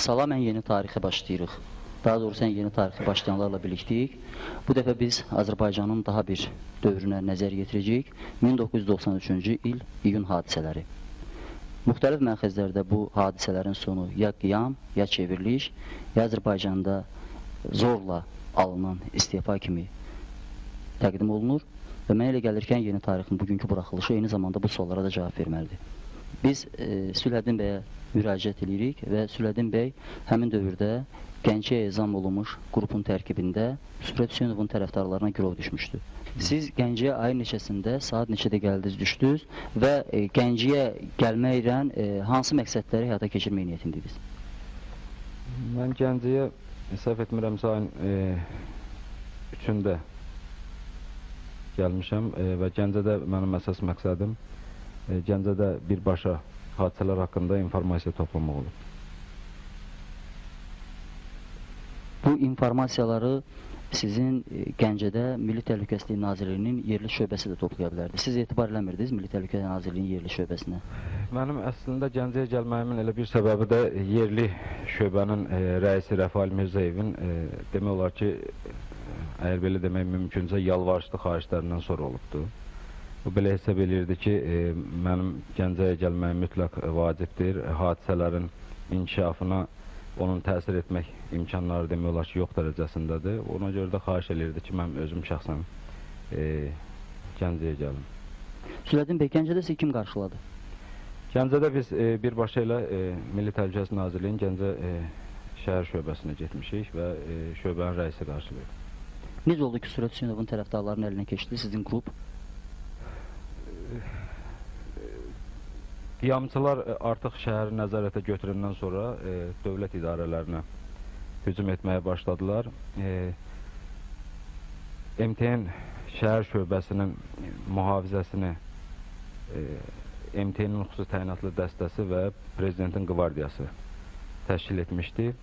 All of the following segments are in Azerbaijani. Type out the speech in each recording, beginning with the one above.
Salam ən yeni tarixə başlayırıq. Daha doğrusu ən yeni tarixə başlayanlarla birliktəyik. Bu dəfə biz Azərbaycanın daha bir dövrünə nəzər yetirəcəyik. 1993-cü il iyun hadisələri. Müxtəlif məxəzlərdə bu hadisələrin sonu ya qiyam, ya çevriliş, ya Azərbaycanda zorla alınan istifa kimi təqdim olunur. Və mənə elə gəlir ki, ən yeni tarixin bugünkü buraxılışı eyni zamanda bu suallara da cavab verməlidir. Biz Sülhəddin bəyə müraciət edirik və Sülhəddin bəy həmin dövrdə Gəncəyə ezam olunmuş qrupun tərkibində Sürət Hüseynovun tərəfdarlarına girov düşmüşdü. Siz Gəncəyə ayın neçəsində, saat neçədə gəldiniz, düşdünüz və Gəncəyə gəlməklə hansı məqsədləri həyata keçirmək niyyətindiniz? Mən Gəncəyə səhv etmirəmsə ayın 3-də gəlmişəm və Gəncədə mənim əsas məqsədim Gəncədə birbaşa hadisələr haqqında informasiya toplamaq olub. Bu informasiyaları sizin Gəncədə Milli Təhlükəsizlik Nazirliyinin yerli şöbəsi də toplaya bilərdi. Siz etibar eləmirdiniz Milli Təhlükəsizlik Nazirliyinin yerli şöbəsinə? Mənim əslində Gəncəyə gəlməyimin elə bir səbəbi də yerli şöbənin rəisi Rəfail Mirzəyevin demək olar ki, əgər belə demək mümkünsə yalvarışlı xahişlərindən sonra olubdur. Bu belə hesab edirdi ki, mənim Gəncəyə gəlməyim mütləq vacibdir, hadisələrin inkişafına onun təsir etmək imkanları demək olar ki, yox dərəcəsindədir. Ona görə də xahiş edirdi ki, mən özüm şəxsən Gəncəyə gəlim. Sülhəddin bəy, Gəncədə sizi kim qarşıladı? Gəncədə biz birbaşa ilə Milli Təhlükəsizlik Nazirliyinin Gəncə şəhər şöbəsinə getmişik və şöbənin rəisi qarşılayıb. Necə oldu ki, Sürət Hüseynovun tərəfdarlarının əlinə keçdi sizin qrup? Qiyamçılar artıq şəhəri nəzarətə götürəndən sonra dövlət idarələrinə hücum etməyə başladılar. MTN şəhər şöbəsinin mühafizəsini MTN-in xüsusi təyinatlı dəstəsi və Prezidentin qvardiyası təşkil etmişdi.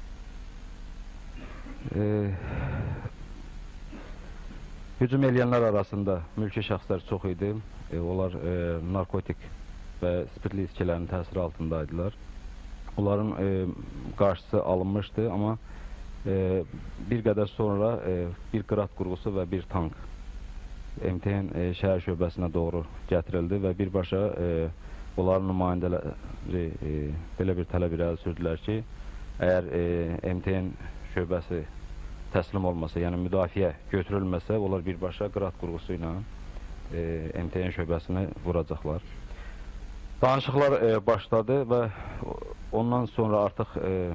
Hücum eləyənlər arasında mülki şəxslər çox idi. Onlar narkotik və spirtli içkilərin təsiri altındaydılar. Onların qarşısı alınmışdı, amma bir qədər sonra bir qırat qurğusu və bir tank MTN şəhər şöbəsinə doğru gətirildi və birbaşa onların nümayəndələri belə bir tələb irəli sürdülər ki, əgər MTN şöbəsi təslim olmasa, yəni müdafiə götürülməsə, onlar birbaşa qırat qurğusu ilə MTN şöbəsini vuracaqlar. Danışıqlar başladı və ondan sonra artıq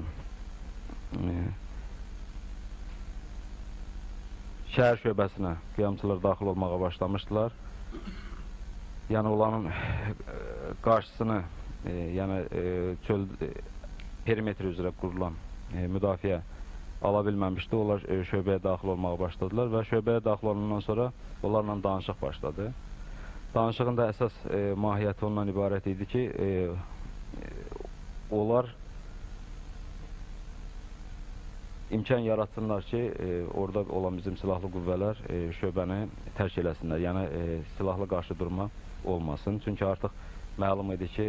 şəhər şöbəsinə qiyamçılar daxil olmağa başlamışdılar. Yəni onların qarşısını, yəni çöl perimetri üzrə qurulan müdafiə ala bilməmişdi. Onlar şöbəyə daxil olmağa başladılar və şöbəyə daxil olandan sonra onlarla danışıq başladı. Danışığın da əsas mahiyyəti ondan ibarət idi ki, onlar imkan yaratsınlar ki, orada olan bizim silahlı qüvvələr şöbəni tərk eləsinlər, yəni silahlı qarşı durma olmasın. Çünki artıq məlum idi ki,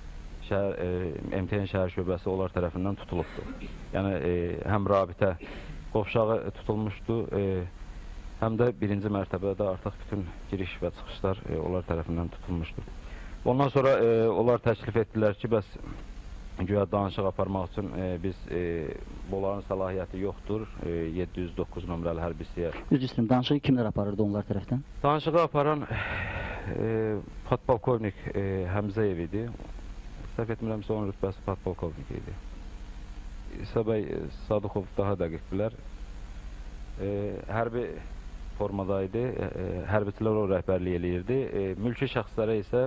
MTN şəhər şöbəsi onlar tərəfindən tutulubdur. Yəni, həm rabitə qovşağı tutulmuşdu, həm də birinci mərtəbədə artıq bütün giriş və çıxışlar onlar tərəfindən tutulmuşdur. Ondan sonra onlar təklif etdilər ki, bəs güya danışıq aparmaq üçün biz bunların səlahiyyəti yoxdur, 709 nömrəli hərbiçiyə. Üzr istəyirəm, danışığı kimlər aparırdı onlar tərəfdən? Danışığı aparan podpolkovnik Həmzəyev idi. Səhv etmirəmsə onun rütbəsi podpolkovnik idi. İsa bəy Sadıxov daha dəqiq bilər. Hərbi formadaydı, hərbiçilər o rəhbərlik eləyirdi. Mülki şəxslərə isə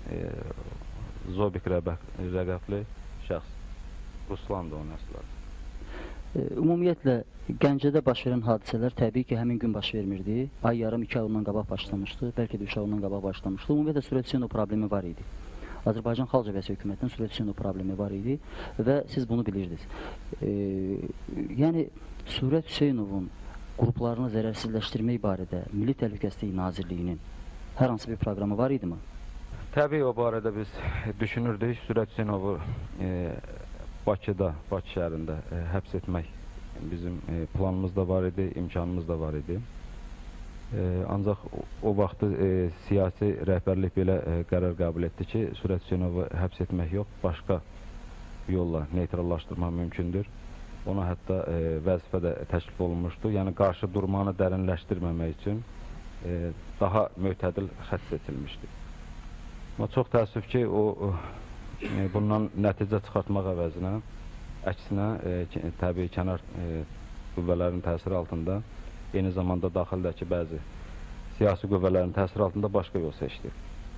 Zobik rəqəbli şəxs, Ruslandı onun əsasları. Ümumiyyətlə, Gəncədə baş verən hadisələr təbii ki, həmin gün baş vermirdi. Ay yarım, 2 ay ondan qabaq başlamışdı, bəlkə də 3 ay ondan qabaq başlamışdı. Ümumiyyətlə, Sürət Hüseynov problemi var idi. Azərbaycan Xalq Cəbhəsi hökumətinin Sürət Hüseynov problemi var idi və siz bunu bilirdiniz. Yəni, Sürət Hüseynovun qruplarını zərərsizləşdirmək barədə Milli Təhlükəsizlik Nazirliyinin hər hansı bir proqramı var idi mi? Təbii o barədə biz düşünürdük. Sürət Hüseynovu Bakıda, Bakı şəhərində həbs etmək bizim planımız da var idi, imkanımız da var idi. Ancaq o vaxtı siyasi rəhbərlik belə qərar qəbul etdi ki, Sürət Hüseynovu həbs etmək yox, başqa yolla neytrallaşdırmaq mümkündür. Ona hətta vəzifə də təklif olunmuşdu. Yəni, qarşı durmanı dərinləşdirməmək üçün daha mötədil xətt seçilmişdi. Amma çox təəssüf ki, bundan nəticə çıxartmaq əvəzinə, əksinə, təbii kənar qüvvələrin təsiri altında, eyni zamanda daxildəki bəzi siyasi qüvvələrin təsiri altında başqa yol seçdi.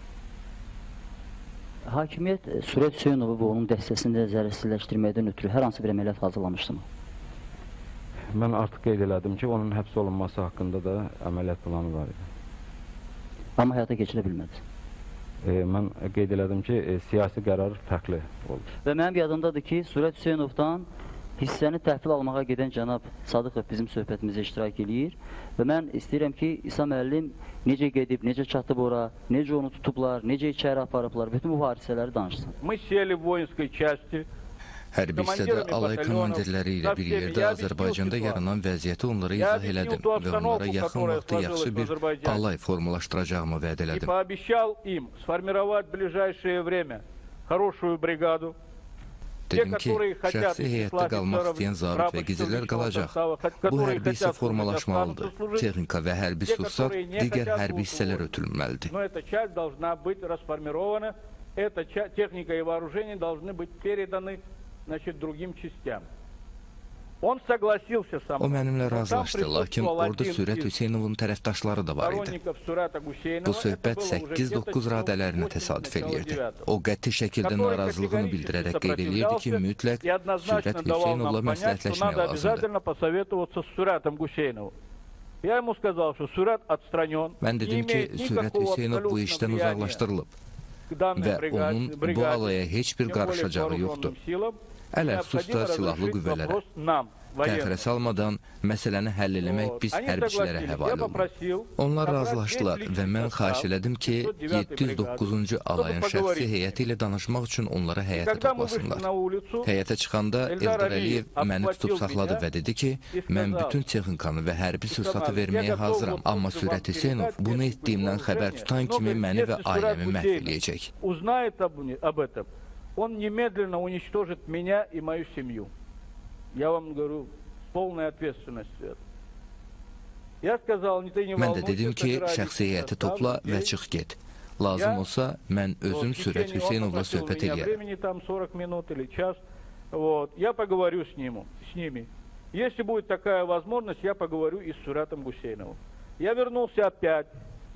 Hakimiyyət Sürət Hüseynovu və onun dəstəsində zərərsizləşdirməkdən ötürü hər hansı bir əməliyyat hazırlamışdımı? Mən artıq qeyd elədim ki, onun həbs olunması haqqında da əməliyyat planı var idi. Amma həyata keçirə bilmədi. Mən qeyd elədim ki, siyasi qərar fərqli oldu. Və mənim yadımdadır ki, Sürət Hüseynovdan hissəni təhvil almağa gedən cənab Sadıqov bizim söhbətimizə iştirak edir və mən istəyirəm ki, İsa müəllim necə gedib, necə çatıb ora, necə onu tutublar, necə içəri aparıblar, bütün bu hadisələri danışsın. Hərbi hissədə alay komandirləri ilə bir yerdə Azərbaycanda yaranan vəziyyəti onlara izah elədim və onlara yaxın vaxtda yaxşı bir alay formalaşdıracağımı vəd elədim. Dedim ki, şəxsi heyətdə qalmaq istəyən zabit və gizirlər qalacaq. Bu hərbi hissə formalaşmalıdır. Texnika və hərbi sursat digər hərbi hissələr ötürülməlidir. O mənimlə razılaşdı, lakin orada Sürət Hüseynovun tərəfdaşları da var idi. Bu söhbət 8-9 radələrinə təsadüf eləyirdi. O qəti şəkildə narazılığını bildirərək qeyd eləyirdi ki, mütləq Sürət Hüseynovla məsləhətləşmək lazımdır. Mən dedim ki, Sürət Hüseynov bu işdən uzaqlaşdırılıb və onun bu alaya heç bir qarışacağı yoxdur. Ələxüsus da silahlı qüvvələrə. Təxirə salmadan məsələni həll eləmək biz hərbçilərə həvalə olunur. Onlar razılaşdılar və mən xahiş elədim ki, 709-cu alayın şəxsi heyəti ilə danışmaq üçün onlara həyətə toplasınlar. Həyətə çıxanda Eldar Əliyev məni tutub saxladı və dedi ki, mən bütün texnikanı və hərbi sursatı verməyə hazıram, amma Sürət Hüseynov bunu etdiyimdən xəbər tutan kimi məni və ailəmi məhv eləyəcək. Он немедленно уничтожит меня и мою семью. Я вам говорю, с полной ответственностью. Mən də dedim ki, şəxsi heyəti topla və çıx get. Lazım olsa, mən özüm Sürət Hüseynovla söhbət eləyərəm. Я поговорю с ними. Если будет такая возможность, я поговорю и с Суратом Гусейновым. Я вернулся опять.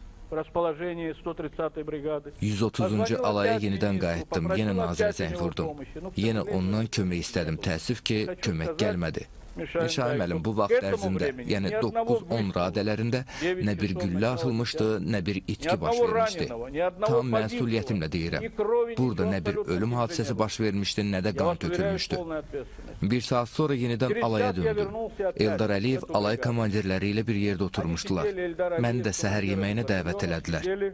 130-cu alaya yenidən qayıtdım, yenə nazirə zəng vurdum. Yenə ondan kömək istədim, təəssüf ki, kömək gəlmədi. Şahin müəllim, bu vaxt ərzində, yəni 9-10 radələrində nə bir güllə atılmışdı, nə bir itki baş vermişdi. Tam məsuliyyətimlə deyirəm. Burada nə bir ölüm hadisəsi baş vermişdi, nə də qan tökülmüşdü. Bir saat sonra yenidən alaya döndüm. Eldar Əliyev alay komandirləri ilə bir yerdə oturmuşdular. Məni də səhər yeməyinə dəvət elədilər.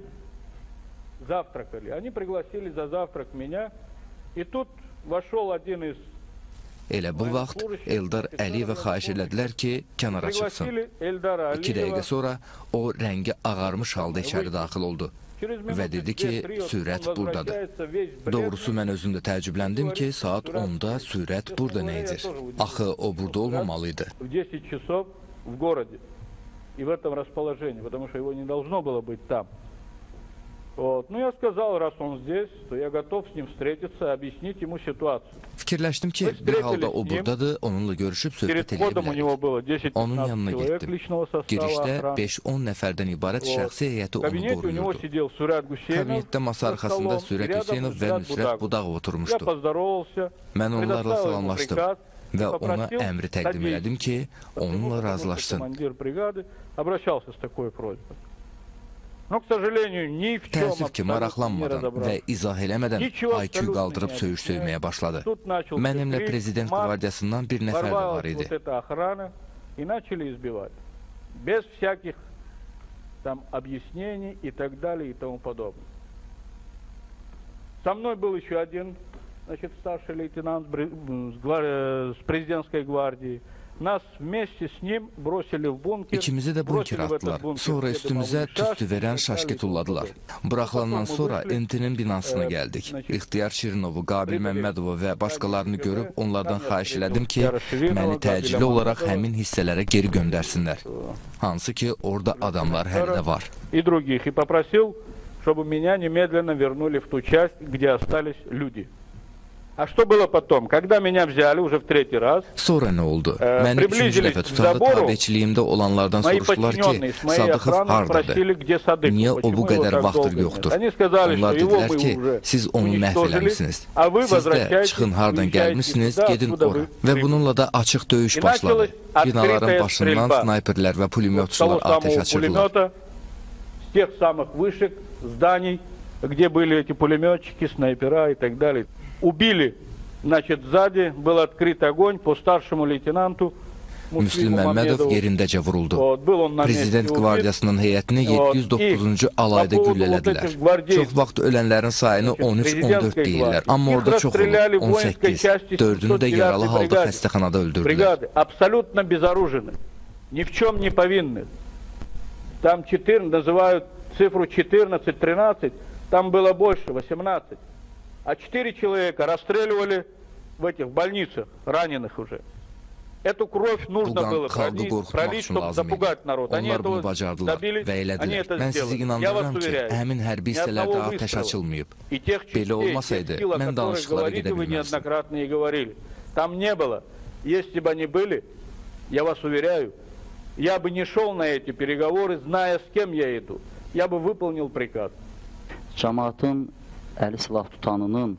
Elə bu vaxt Eldar Əliyevə xahiş elədilər ki, kənara çıxsın. 2 dəqiqə sonra o rəngi ağarmış halda içəri daxil oldu və dedi ki, Sürət buradadır. Doğrusu mən özüm də təəccübləndim ki, saat 10-da Sürət burada nə edir? Axı o burada olmamalıydı. Ну, я сказал, раз он здесь, то я готов с ним встретиться, объяснить ему ситуацию. Fikirləşdim ki, bir halda o buradadır, onunla görüşüb söhbət edə bilərik. Onun yanına getdim. Girişdə 5-10 nəfərdən ibarət şəxsi heyəti onu qoruyurdu. Kabinetdə masa arxasında Sürət Hüseynov və Nüsrət Budağov oturmuşdu. Mən onlarla salamlaşdım və ona əmri təqdim elədim ki, onunla razılaşsın. Təəssüf ki, maraqlanmadan və izah eləmədən IQ qaldırıb söyüş söyməyə başladı. Mənimlə prezident qvardiyasından bir nəfər də var idi. значит, старший лейтенант с президентской гвардии. Нас вместе с ним бросили в бункер. İkimizi də bunker atdılar. Sonra üstümüzə tüstü verən şaşki tulladılar. Buraxılandan sonra MT-nin binasına gəldik. İxtiyar Şirinovu, Qabil Məmmədovu və başqalarını görüb onlardan xahiş elədim ki, məni təcili olaraq həmin hissələrə geri göndərsinlər. Hansı ki, orada adamlar hələ də var. И других. И попросил, чтобы меня немедленно вернули в ту часть, где остались люди. А что было потом? Когда меня взяли уже в третий раз, Sonra nə oldu? Məni üçüncü dəfə tutarda tabiçiliyimdə olanlardan soruşdular ki, Sadıxov hardadır? Niyə o bu qədər vaxtdır yoxdur? Onlar dedilər ki, siz onu məhv eləmişsiniz. Siz də çıxın hardan gəlmişsiniz, gedin ora. Və bununla da açıq döyüş başladı. Binaların başından snayperlər və pulemyotçular ateş açırdılar. С тех самых вышек, зданий, где были эти пулеметчики, снайпера и так далее. Убили, значит, сзади был открыт огонь по старшему лейтенанту Müslüm Məmmədov yerindəcə vuruldu. Prezident Qvardiyasının heyətini 709-cu alayda güllələdilər. Çox vaxt ölənlərin sayını 13-14 deyirlər, amma orada çox olur, 18. 4-ünü də yaralı halda xəstəxanada öldürdülər. Абсолютно безоружны, ни в чем не повинны. Там 14, называют цифру 14-13, там было больше, 18. А 4 человека расстреливали в этих больницах, раненых уже. Эту кровь нужно было пролить, чтобы запугать народ. Они этого добились, они это сделали. Я вас уверяю, ни одного выстрела. И тех частей, тех сил, о которых говорите, вы неоднократно и говорили, там не было. Если бы они были, я вас уверяю, я бы не шел на эти переговоры, зная, с кем я иду. Я бы выполнил приказ. Cəmaatın əli silah tutanının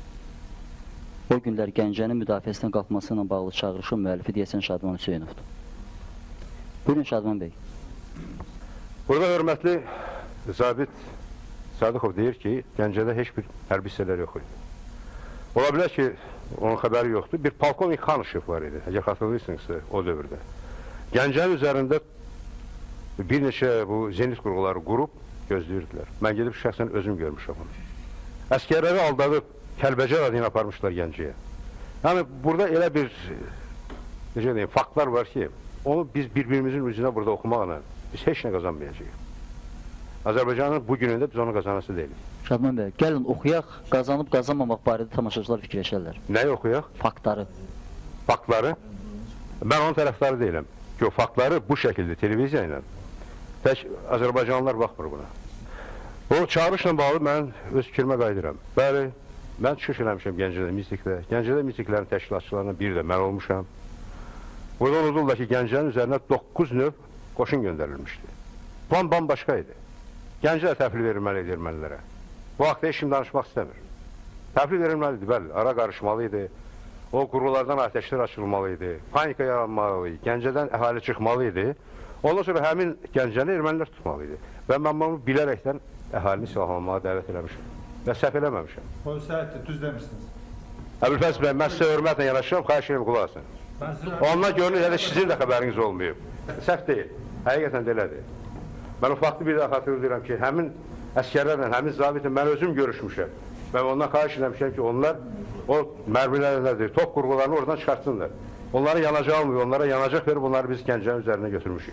o günlər Gəncənin müdafiəsindən qalxması ilə bağlı çağırışın müəllifi deyəsən Şadman Hüseynovdur. Buyurun Şadman bəy. Burada hörmətli zabit Sadıxov deyir ki, Gəncədə heç bir hərbi hissələr yox idi. Ola bilər ki, onun xəbəri yoxdur. Bir polkovnik Xanışev var idi, əgər xatırlayırsınızsa o dövrdə. Gəncənin üzərində bir neçə bu zenit qurğuları qurub gözləyirdilər. Mən gedib şəxsən özüm görmüşəm onu. Əskərləri aldadıb Kəlbəcər adını aparmışlar Gəncəyə. Yəni, burada elə bir necə deyim, faktlar var ki, onu biz bir-birimizin üzünə burada oxumaqla biz heç nə qazanmayacağıq. Azərbaycanın bu günündə biz onu qazanası deyilik. Şadman bəy, gəlin oxuyaq, qazanıb qazanmamaq barədə tamaşaçılar fikirləşərlər. Nəyi oxuyaq? Faktları. Faktları? Mən onun tərəfdarı deyiləm ki, o faktları bu şəkildə televiziya ilə tək Azərbaycanlılar baxmır buna. O çağırışla bağlı mən öz fikrimə qayıdıram. Bəli, mən çıxış eləmişəm Gəncədə Mistikdə. Gəncədə Mistiklərin təşkilatçılarından biri də mən olmuşam. Burada unudurlar ki, Gəncənin üzərinə 9 növ qoşun göndərilmişdi. Plan bambaşqa idi. Gəncədə təhvil verilməli idi ermənilərə. Bu haqda heç kim danışmaq istəmir. Təhvil verilməli idi, bəli, ara qarışmalı idi. O qurğulardan ateşlər açılmalı idi. Panika yaranmalı idi. Gəncədən əhali çıxmalı idi. Ondan sonra həmin Gəncəni ermənilər tutmalı idi. Və mən bunu bilərəkdən əhalini silahlanmağa dəvət eləmişəm. Və səhv eləməmişəm. O səhətdir, düz demişsiniz. Əbülfəz bəy, mən sizə hörmətlə yanaşıram, xahiş edirəm, qulaq asın. Ondan görünür, hələ sizin də xəbəriniz olmayıb. Səhv deyil, həqiqətən də elədir. Mən o faktı bir daha xatırlayıram ki, həmin əskərlərlə, həmin zabitin mən özüm görüşmüşəm. Və ondan xahiş eləmişəm ki, onlar o mərmilərdir, top qurğularını oradan çıxartsınlar. Onlara yanacaq almıyor, onlara yanacaq verib, onları biz Gəncənin üzərinə götürmüşük.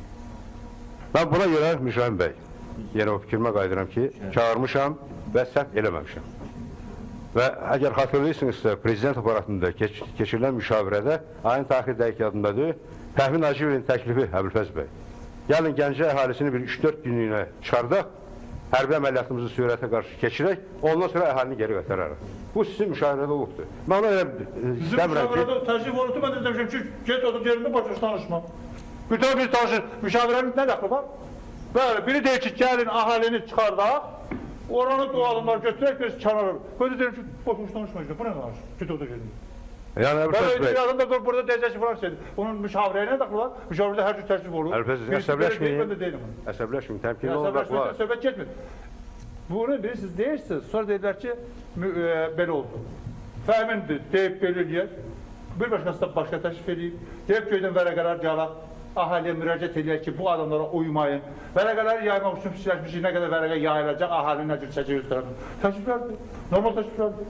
Mən buna görə Müşahim bəy, yenə o fikrimə qayıdıram ki, çağırmışam və səhv eləməmişəm. Və əgər xatırlayırsınızsa, prezident aparatında keçirilən müşavirədə, ayın tarixi dəqiq yadındadır, Fəhmi Naciyevin təklifi Əbülfəz bəy. Gəlin Gəncə əhalisini bir 3-4 günlüyünə çıxardaq, hərbi əməliyyatımızı sürətə qarşı keçirək, ondan sonra əhalini geri qaytararıq. Bu sizin müşavirədə olubdur. Mən ona istəmirəm ki... Bizim müşavirədə təşrif olubdur, mən demişəm ki, get otur yerində başa danışma. Bütün bir tanışın, müşavirənin nə dəxli var? Bəli, biri deyir ki, gəlin əhalini çıxardaq, oranı doğalımlar götürək, biz kənarır. Böyle deyir ki, boş danışmayacaq, bu nə danış? Get otur yerində. Yəni, Əbülfəz bəy... Bir adam da burada deyəcək ki, Fransız edir. Onun müşavirəyə nə dəxli var? Müşavirədə hər cür təşrif olur. Əbülfəz, əsəbləşməyin, təmkinli olmaq var. Söhbət getmir. Bunu bilirsiniz, deyirsiniz, sonra deyirlər ki, belə oldu. Fəhmindir, deyib belə eləyək, bir başqası da başqa təşrif edeyim, deyib göydən vərəqələr gələk, əhaliyə müraciət edək ki, bu adamlara uymayın. Vərəqələri yaymaq üçün fikirləşmişik, nə qədər vərəqə yayılacaq, əhalinin nə cür çəkir göstərək. Təşriflərdir, normal təşriflərdir.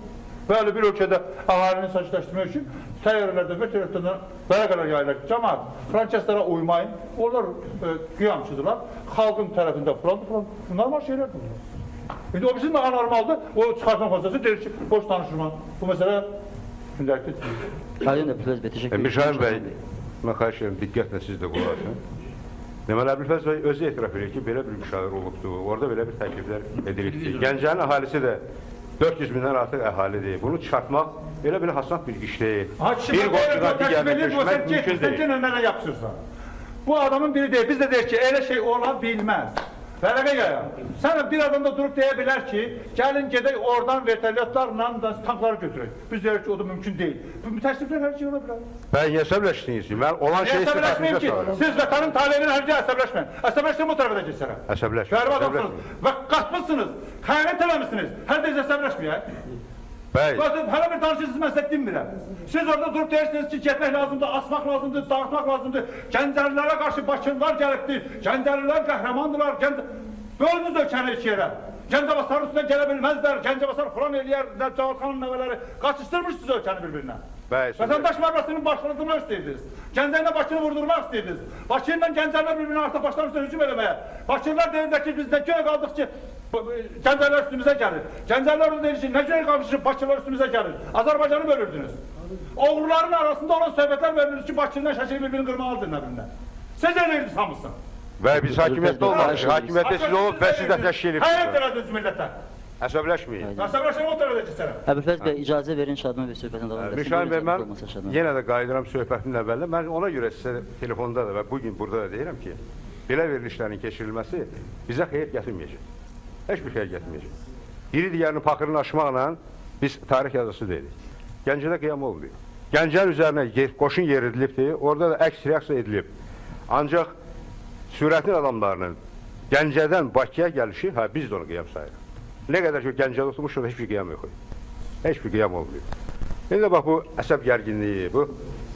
Böyle bir ölkədə əhalini sakitləşdirmək üçün təyyarələrdən və tərəfdən vərəqələr yayılır. Cəmaət, fransızlara uymayın. Onlar qiyamçıdırlar. Xalqın tərəfində normal şeylər bunlar. İndi o bizim daha normaldır. O çıxartma prosesi deyir ki, boş danışırma. Bu məsələ gündəlikdə deyil. Aydın Əbülfəz bəy, teşekkür ederim. Müşahim bəy, mən xahiş edirəm, diqqətlə siz də qulaq asın. Deməli, Əbülfəz bəy özü etiraf edir ki, belə bir müşavir olubdur, orada belə bir təkliflər edilibdir. Gəncənin əhalisi də 400 mindən artıq əhalidir. Bunu çıxartmaq belə bir hasant bir iş deyil. Bir qoşuğa digərinə düşmək mümkün deyil. Sən nələ yapışırsan? Bu adamın biri deyil. Biz də deyir ki, elə şey ola bilməz. Vərəqə yayar. Sən bir adam da durub deyə bilər ki, gəlin gedək oradan vertolyotlarla da tankları götürək. Biz deyir ki, o da mümkün deyil. Bu mütəssiflər hər şey ola bilər. Ben hesabləşdiniz ki, mən olan şeyi əsəbləşməyim ki, siz vətənin talebini hər şey əsəbləşməyin. Əsəbləşməyin bu tərəfə də keçsənə. Əsəbləşməyin. Şəhərə adamsınız və qatmışsınız, xəyanət eləmişsiniz. Hər deyəcə əsəbləşməyək. Bəy. Hələ bir danışırsınız, mən sizə dinmirəm. Siz orada durub deyirsiniz ki, getmək lazımdır, asmaq lazımdır, dağıtmaq lazımdır. Gəncəlilərə qarşı Bakınlar gəlibdir, Gəncəlilər qəhrəmandırlar. Bölünüz ölkəni iki yerə. Gəncəbasarın üstünə gələ bilməzlər, Gəncəbasar Furan eləyər, Cavadxanın nəvələri qaçışdırmışsınız ölkəni bir-birinə. Vətəndaş müharibəsinin başladırmaq istəyirdiniz. Gəncəylə Bakını vurdurmaq istəyirdiniz. Bakı ilə Gəncələr bir-birinə artıq başlar üstünə hücum eləməyə. Bakılar deyirlər ki, biz nə göyə qaldıq ki, Gəncələr üstümüzə gəlir. Gəncələr deyir ki, nə göyə qalmışıq, Bakılar üstümüzə gəlir. Azərbaycanı bölürdünüz. Oğulların arasında olan söhbətlər verilir ki, Bakı ilə Şəkili bir-birini qırmalıdır nə-birinə. Siz eləyirdiniz hamısın. Və biz hakimiyyətdə olmamışıq. Hakimiyyətdə siz olub və siz də təşkil edirsiniz. Hayır elədiniz millətə. Əsəbləşməyin. Əsəbləşməyin o tərəfə keçsənəm. Əbülfəz bəy, icazə verin Şadman bəy söhbətinə davam edəsin. Müşahim bəy, mən yenə də qayıdıram söhbətimin əvvəlində. Mən ona görə sizə telefonda da və bugün burada da deyirəm ki, belə verilişlərin keçirilməsi bizə xeyir gətirməyəcək. Heç bir xeyir gətirməyəcək. Biri digərinin paxırını aşmaqla biz tarix yazısı deyilik. Gəncədə qiyam olmuyor. Gəncənin üzərinə qoşun yeridilibdir, orada da əks reaksiya edilib. Ancaq sürətin adamlarının Gəncədən Bakıya gəlişi, biz də onu qiyam sayırıq. Ne kadar ki Gəncədə oturmuşsa da heç bir qiyam yox. Heç bir qiyam olmuyor. İndi də bax bu əsəb gərginliyi, bu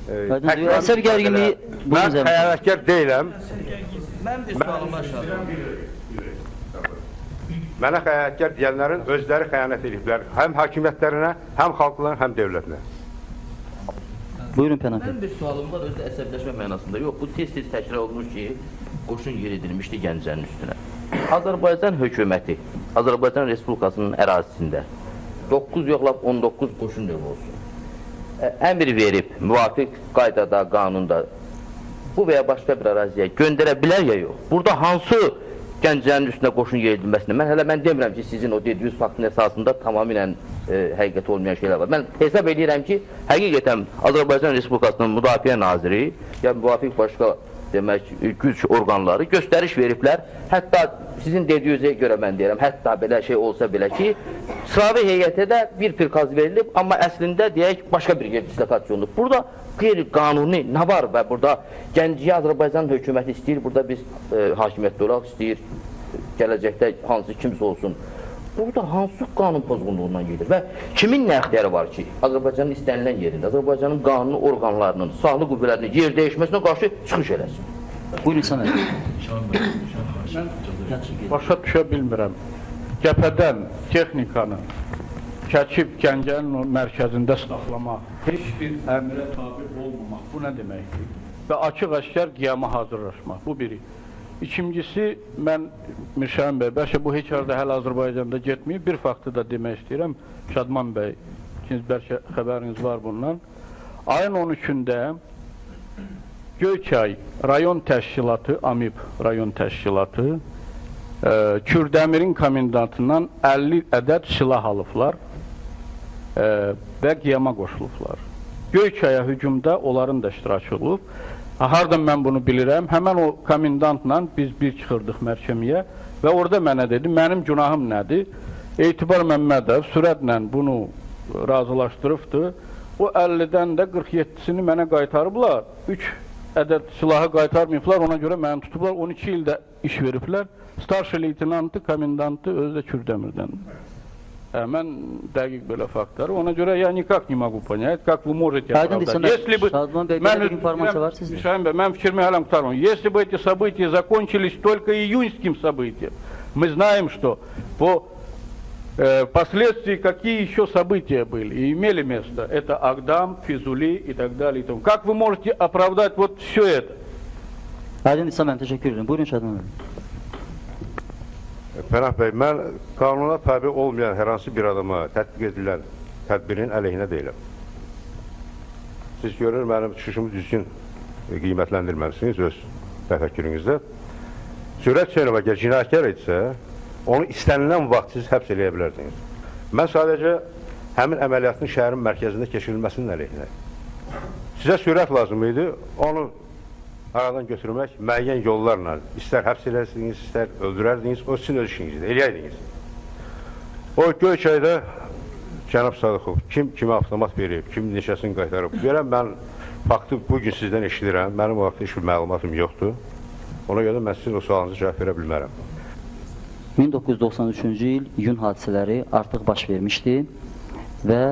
əsəb gərginliyi mən xəyanətkar deyiləm. Mən bir sualım aşağıda. Mənə xəyanətkar deyənlərin özləri xəyanət ediblər. Həm hakimiyyətlərinə, həm xalqlarına, həm dövlətinə. Buyurun Pənah bəy. Mən bir sualım var, özü əsəbləşmə mənasında. Yox, bu tez-tez təkrar olunur ki, qoşun yeridilmişdi Gəncənin üstünə. Azərbaycan hökuməti, Azərbaycan Respublikasının ərazisində 9 yoxlab 19 qoşun növü olsun. Əmr verib, müvafiq qaydada, qanunda bu və ya başqa bir əraziyə göndərə bilər ya yox. Burada hansı Gəncənin üstünə qoşun yeridilməsində, mən demirəm ki, sizin o dediyiniz faktın əsasında tamamilə həqiqət olmayan şeylər var. Mən hesab edirəm ki, həqiqətən Azərbaycan Respublikasının Müdafiə Naziri ya müvafiq başqa demək, güc orqanları göstəriş veriblər. Hətta sizin dediyinizə görə mən deyirəm, hətta belə şey olsa belə ki, sıravi heyətə də bir prikaz verilib, amma əslində deyək, başqa bir dislokasiyadır. Burada qeyri-qanuni nə var və burada Gəncəyə Azərbaycan hökuməti istəyir, burada biz hakimiyyətdə olaq istəyir, gələcəkdə hansı kimsə olsun. Burada hansı qanun pozğunluğundan gedir və kimin nə ixtiyarı var ki, Azərbaycanın istənilən yerində, Azərbaycanın qanuni orqanlarının, silahlı qüvvələrinin yer dəyişməsinə qarşı çıxış eləsin. Buyurun İhsan bəy. Başa düşə bilmirəm. Cəbhədən texnikanı keçib Gəncənin mərkəzində saxlamaq, heç bir əmrə tabi olmamaq, bu nə deməkdir? Və açıq-aşkar qiyama hazırlaşmaq, bu biri. İkincisi, mən Mirşəhəm bəy, bəlkə bu heç arada hələ Azərbaycanda getməyib, bir faktı da demək istəyirəm. Şadman bəy, bəlkə xəbəriniz var bundan. Ayın 13-də Göyçay rayon təşkilatı, AMİB rayon təşkilatı Kürdəmirin komendantından 50 ədəd silah alıblar və qiyama qoşulublar. Göyçaya hücumda onların da iştirakı olub. Hardan mən bunu bilirəm, həmən o komendantla biz bir çıxırdıq məhkəməyə və orada mənə dedi, mənim günahım nədir? Etibar Məmmədov sürətlə bunu razılaşdırıbdır. O 50-dən də 47-sini mənə qaytarıblar, 3 ədəd silahı qaytarmayıblar, ona görə məni tutublar, 12 ildə iş veriblər. Starşi leytinantı, komendantı özü də Kürdəmirdən. Mən dəqiq belə faktları, ona görə я никак не могу понять, как вы можете оправдать. Если бы mən fikrimi hələm qutarmam. Если бы эти события закончились только июньским событием, мы знаем, что по Впоследствии какие еще события были и имели место? Это Агдам, Физули и так далее. Как вы можете оправдать вот все это? Aydın İslam ben teşekkür ederim. Buyurun Şadan Bey. Pənah bəy, mən qanuna tabi olmayan hər hansı bir adama tətbiq edilən tədbirin əleyhinə deyiləm. Siz görür, mənim çıxışımı düzgün qiymətləndirməlisiniz öz təfəkkürünüzdə. Sürət Hüseynova gəl cinayətkar etsə, onu istənilən vaxt siz həbs eləyə bilərsiniz. Mən sadəcə həmin əməliyyatın şəhərin mərkəzində keçirilməsinin əleyhinə. Sizə sürət lazım idi, onu aradan götürmək müəyyən yollarla, istər həbs elərsiniz, istər öldürərdiniz, o sizin öz işinizdir, eləyəydiniz. O Göyçayda cənab Sadıqov, kim kimə avtomat verib, kim neçəsini qaytarıb, verəm mən faktı bugün sizdən eşidirəm, mənim o vaxtda heç bir məlumatım yoxdur. Ona görə mən sizin o sualınızı cavab verə bilmərəm. 1993-cü il iyun hadisələri artıq baş vermişdi və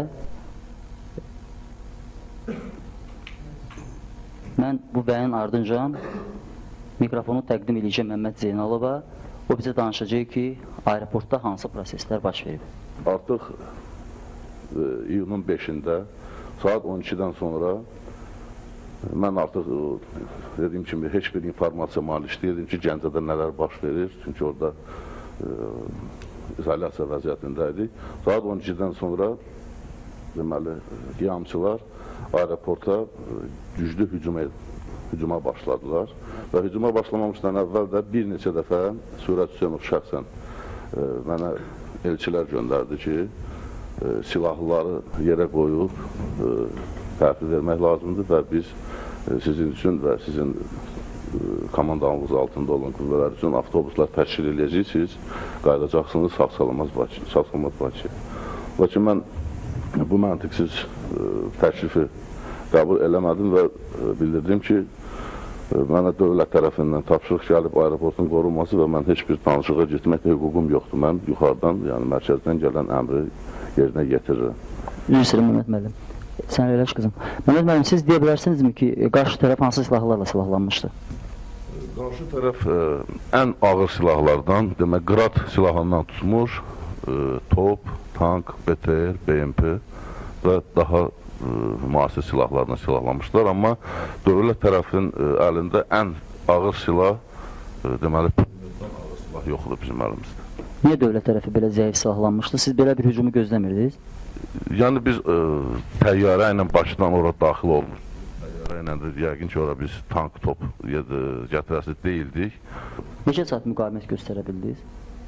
mən bu bəyanin ardınca mikrofonu təqdim edəcəm Məhəmməd Zeynalova. O bizə danışacaq ki, aeroportda hansı proseslər baş verib. Artıq iyunun 5-də saat 12-dən sonra mən artıq dediyim kimi heç bir informasiya malik deyildim ki, Gəncədə nələr baş verir. Çünki orada izolyasiya vəziyyətində idik. Saat 12-dən sonra deməli, qiyamçılar aeroporta güclü hücuma başladılar və hücuma başlamamışdan əvvəl də bir neçə dəfə Sürət Hüseynov şəxsən mənə elçilər göndərdi ki, silahlıları yerə qoyub təhvil vermək lazımdır və biz sizin üçün və sizin komandanlığınız altında olan qüvvələr üçün avtobuslar təşkil edəcəksiniz, qayıdacaqsınız sağ-salamat Bakıya. Lakin mən bu məntiqsiz təklifi qəbul eləmədim və bildirdim ki, mənə dövlət tərəfindən tapşırıq gəlib aeroportun qorunması və mən heç bir danışığa getməklə hüququm yoxdur. Mən yuxarıdan, yəni mərkəzdən gələn əmri yerinə yetirirəm. Üzr istəyirəm Məhəmməd müəllim. Sən eləş qızım. Məhəmməd müəllim, siz deyə bilərsinizmi ki, qarşı tərəf hansı silahlarla silahlanmışdı? Qarşı tərəf ən ağır silahlardan, demək, qrad silahından tutmuş, top, tank, BTR, BMP və daha müasir silahlarla silahlanmışlar, amma dövlət tərəfin əlində ən ağır silah, deməli, ağır silah yoxdur bizim əlimizdə. Niyə dövlət tərəfi belə zəif silahlanmışdı? Siz belə bir hücumu gözləmirdiniz? Yəni biz təyyarə ilə Bakıdan ora daxil olmuş. Təyyarə ilə də yəqin ki, ora biz tank, top gətirəsi deyildik. Necə saat müqavimət göstərə bildiniz?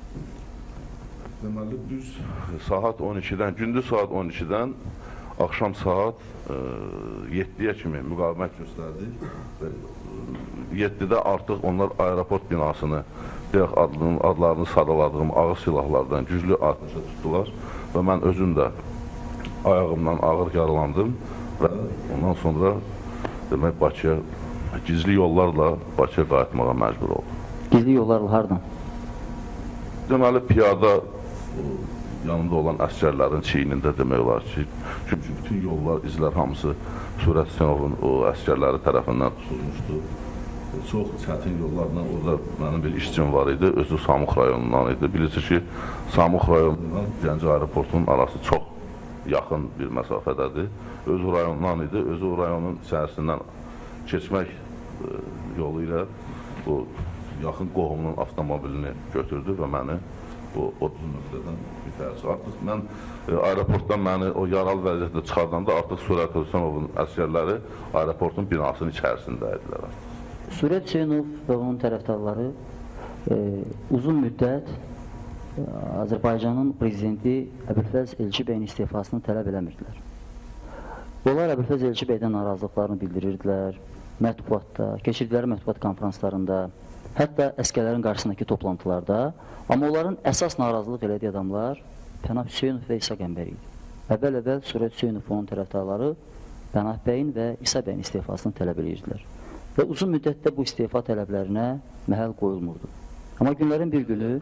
Deməli, düz saat 12-dən, gündüz saat 12-dən axşam saat 7-yə kimi müqavimət göstərdik və 7-də artıq onlar aeroport binasını, deyək adlarını sadaladığım ağır silahlardan güclü atışa tutdular və mən özüm də ayağımdan ağır yaralandım və ondan sonra demək Bakıya gizli yollarla Bakıya qayıtmağa məcbur oldum. Gizli yollarla hardan? Deməli, piyada yanında olan əskərlərin çiynində demək olar ki, çünki bütün yollar, izlər hamısı Sürət Hüseynovun o əskərləri tərəfindən tutulmuşdu. Çox çətin yollarla orada mənim bir işçim var idi, özü Samux rayonundan idi. Bilirsiniz ki, Samux rayonundan Gəncə aeroportunun arası çox yaxın bir məsafədədir. Özü rayonundan idi, özü rayonun içərisindən keçmək yolu ilə o yaxın qohumunun avtomobilini götürdü və məni o 30 nöqtədən bitərsi. Artıq mən aeroportdan məni o yaralı vəziyyətdə çıxardanda artıq Sürət Hüseynovun əsgərləri aeroportun binasının içərisində idilər. Sürət Hüseynov və onun tərəfdarları uzun müddət Azərbaycanın prezidenti Əbülfəz Elçi bəyin istifasını tələb eləmirdilər. Onlar Əbülfəz Elçi bəydən narazılıqlarını bildirirdilər, mətbuatda, keçirdikləri mətbuat konferanslarında, hətta əskərlərin qarşısındakı toplantılarda, amma onların əsas narazılıq elədiyi adamlar Pənah Hüseynov və İsa Qəmbər idi. Əvvəl-əvvəl Sürət Hüseynov və onun tərəfdarları Pənah bəyin və İsa bəyin istifasını tələb edirdilər. Və uzun müddətdə bu istifa tələblərinə məhəl qoyulmurdu. Amma günlərin bir günü,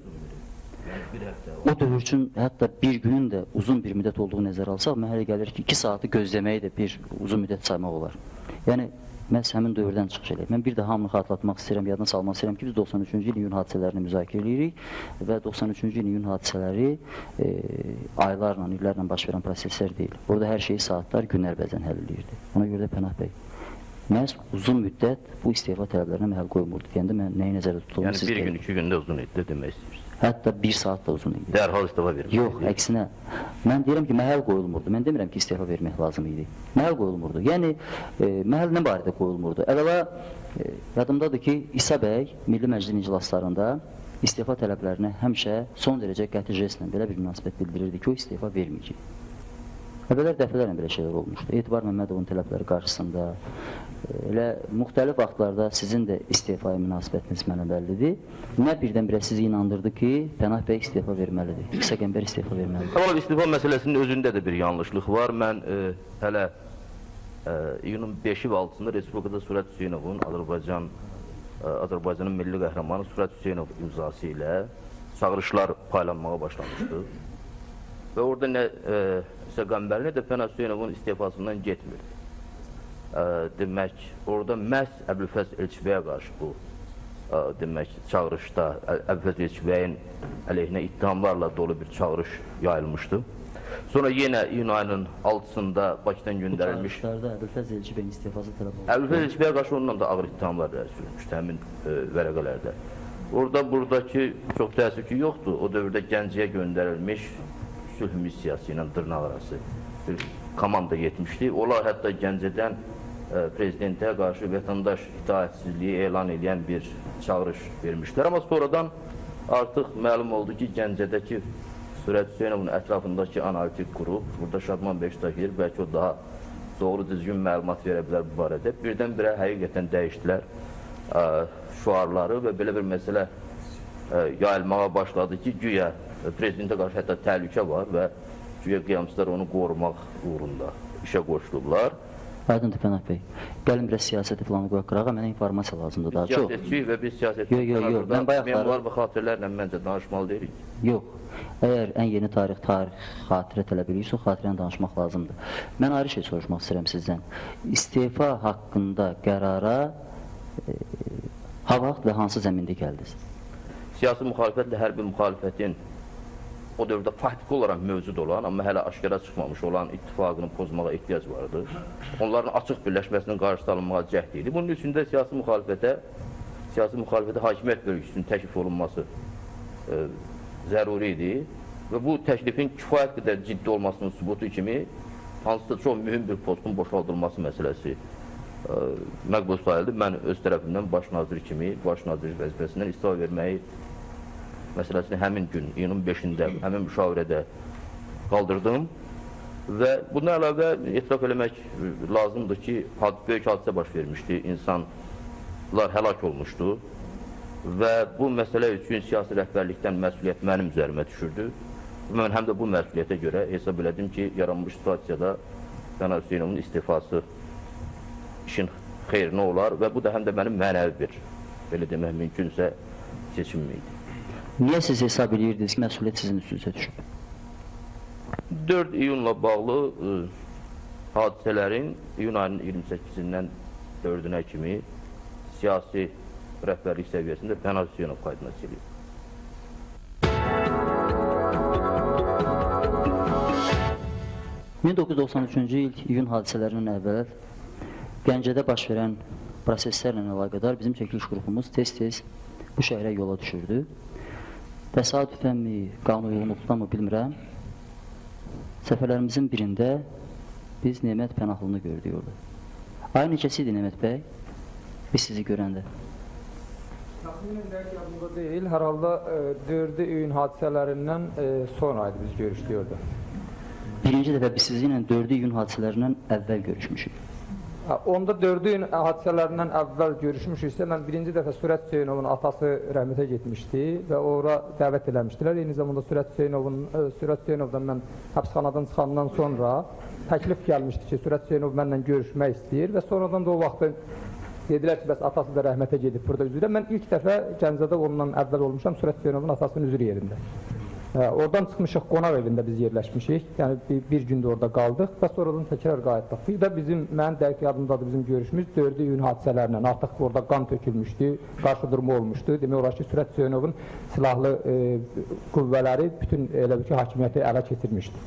o dövr üçün hətta bir günün də uzun bir müddət olduğu nəzərə alsaq, mənə gəlir ki, 2 saatı gözləməyi də bir uzun müddət saymaq olar. Yəni, məhz həmin dövrdən çıxış edək. Mən bir də hamını xatırlatmaq istəyirəm, yadına salmaq istəyirəm ki, biz 93-cü il iyun hadisələrini müzakirə edirik və 93-cü il iyun hadisələri aylarla, illərlə baş verən proseslər deyil. Orada hər şeyi saatlar, günlər bəzən həll edirdi. Ona görə də Pənah bəy, məhz uzun müddət bu istefa tələblərinə məhəl qoymurdu. Yəni də mən nəyi nəzərdə tutulduğunu siz deyil. Yəni bir gün, 2 gündə uzun idi demək istəyirsiniz. Hətta 1 saat da uzun idi. Dərhal istefa vermək. Yox, əksinə. Mən deyirəm ki, məhəl qoyulmurdu. Mən demirəm ki, istefa vermək lazım idi. Məhəl qoyulmurdu. Yəni, məhəl nə barədə qoyulmurdu? Əvvəla, yadımdadır ki, İsa bəy Milli Məclisin iclaslarında istefa tələblərinə həmişə son dərəcə qəti jestlə belə bir münasibət bildirirdi ki, o istefa verməyəcək. Əvvəllər dəfələrlə belə şeylər olmuşdu. Etibar Məmmədovun tələbləri qarşısında, elə müxtəlif vaxtlarda sizin də istefaya münasibətiniz mənə bəllidir. Nə birdən-birə sizi inandırdı ki, Pənah bəy istefa verməlidir, İsa Qəmbər istefa verməlidir. Əvvəla istefa məsələsinin özündə də bir yanlışlıq var. Mən hələ iyunun 5-i və 6-sında Respublikada Surət Hüseynovun, Azərbaycanın milli qəhrəmanı Surət Hüseynov imzası ilə çağırışlar paylanmağa başlamışdı. Və orada nə İsa Qəmbərin, nə də Pənah Hüseynovun istefasından getmirdi. Demək, orada məhz Əbülfəz Elçibəyə qarşı bu demək, çağırışda Əbülfəz Elçibəyin əleyhinə ittihamlarla dolu bir çağırış yayılmışdı. Sonra yenə iyun ayının 6-sında Bakıdan göndərilmiş... Bu çağırışlarda Əbülfəz Elçibəyin istefası tələb olundu. Əbülfəz Elçibəyə qarşı ondan da ağır ittihamlar sürülmüşdü həmin vərəqələrdə. Orada, buradakı çox təəssüf ki, yoxdur. O dövrdə Gəncəyə göndərilmiş sülh missiyası ilə dırnaq arası bir komanda yetmişdi. Onlar hətta Gəncədən prezidentə qarşı vətəndaş itaətsizliyi elan edən bir çağırış vermişlər. Amma sonradan artıq məlum oldu ki, Gəncədəki Surət Hüseynovun ətrafındakı analitik qrup, burada Şadman Beştahir, bəlkə o daha doğru düzgün məlumat verə bilər bu barədə. Birdən-birə həqiqətən dəyişdilər şüarları və belə bir məsələ yayılmağa başladı ki, güya prezidentə qarşı hətta təhlükə var və güya qiyamçılar onu qorumaq uğrunda işə qoşulublar. Aydındır Pənah bəy. Gəlin biraz siyasəti falan qoyaq qırağa, mənə informasiya lazımdır daha çox. Siyasətçi və biz siyasətçi memuar və xatirələrlə məncə danışmalı deyirik. Yox. Əgər ən yeni tarix xatirə tələb edirsə, o xatirəni danışmaq lazımdır. Mən ayrı şey soruşmaq istəyirəm sizdən. İstefa haqqında qərara ha vaxt və hansı zəmində gəldiniz? Siyasi müxalifətlə hər bir müxalifətin o dövrdə faktiki olaraq mövcud olan, amma hələ aşkara çıxmamış olan ittifaqını pozmağa ehtiyac vardı. Onların açıq birləşməsinin qarşısı alınmağa cəhd idi. Bunun üçün də siyasi müxalifətə hakimiyyət bölgüsünün təklif olunması zəruri idi və bu təklifin kifayət qədər ciddi olmasının sübutu kimi hansısa çox mühüm bir postun boşaldılması məsələsi məqbul sayıldı. Mən öz tərəfimdən baş nazir kimi, baş nazir vəzifəsindən istifa verməyi məsələsini həmin gün, iyunun 5-də, həmin müşavirədə qaldırdım və bundan əlavə etiraf eləmək lazımdır ki, böyük hadisə baş vermişdi, insanlar həlak olmuşdu və bu məsələ üçün siyasi rəhbərlikdən məsuliyyət mənim üzərimə düşürdü. Mən həm də bu məsuliyyətə görə hesab elədim ki, yaranmış situasiyada Pənah Hüseynovun istifası işin xeyrinə olar və bu da həm də mənim mənəvi bir, belə demək mümkünsə, seçimim idi. Niyə siz hesab edirdiniz ki, məsuliyyət sizin üstünüzə düşüb? 4 iyunla bağlı hadisələrin iyun ayının 28-dən 4-ünə kimi siyasi rəhbərlik səviyyəsində Pənah Hüseynov qaydına çekilir. ...1993-cü il iyun hadisələrinin əvvəl Gəncədə baş verən proseslərlə əlaqədar bizim çəkiliş qrupumuz tez-tez bu şəhərə yola düşürdü. Təsadüfənmi, qanunluqdanmı bilmirəm, səfərlərimizin birində biz Nemət Pənahlını gördük orada. Ay neçəsi idi Nemət bəy, biz sizi görəndə? Təxminən dəqiq yadımda deyil, hər halda 4 iyun hadisələrindən sonra idi biz görüşdük orada. Birinci dəfə biz sizinlə 4 iyun hadisələrindən əvvəl görüşmüşük. Onda 4 iyun hadisələrindən əvvəl görüşmüşüksə, mən birinci dəfə Surət Hüseynovun atası rəhmətə getmişdi və ora dəvət eləmişdilər. Eyni zamanda Surət Hüseynovdan mən həbsxanadan çıxandan sonra təklif gəlmişdi ki, Surət Hüseynov mənlə görüşmək istəyir və sonradan da o vaxtı dedilər ki, bəs atası da rəhmətə gedib burada üzrə. Mən ilk dəfə Gəncədə ondan əvvəl olmuşam Surət Hüseynovun atasının üzrü yerində. Oradan çıxmışıq, qonaq evində biz yerləşmişik. Yəni bir gün də orada qaldıq və sonradan təkrar qayıtdıq. Bir də mənim dəqiq yadımdadır bizim görüşümüz 4 iyun hadisələrlə. Artıq orada qan tökülmüşdü, qarşı durma olmuşdu. Demək olar ki, Sürət Hüseynovun silahlı qüvvələri bütün elə ki, hakimiyyəti ələ keçirmişdi.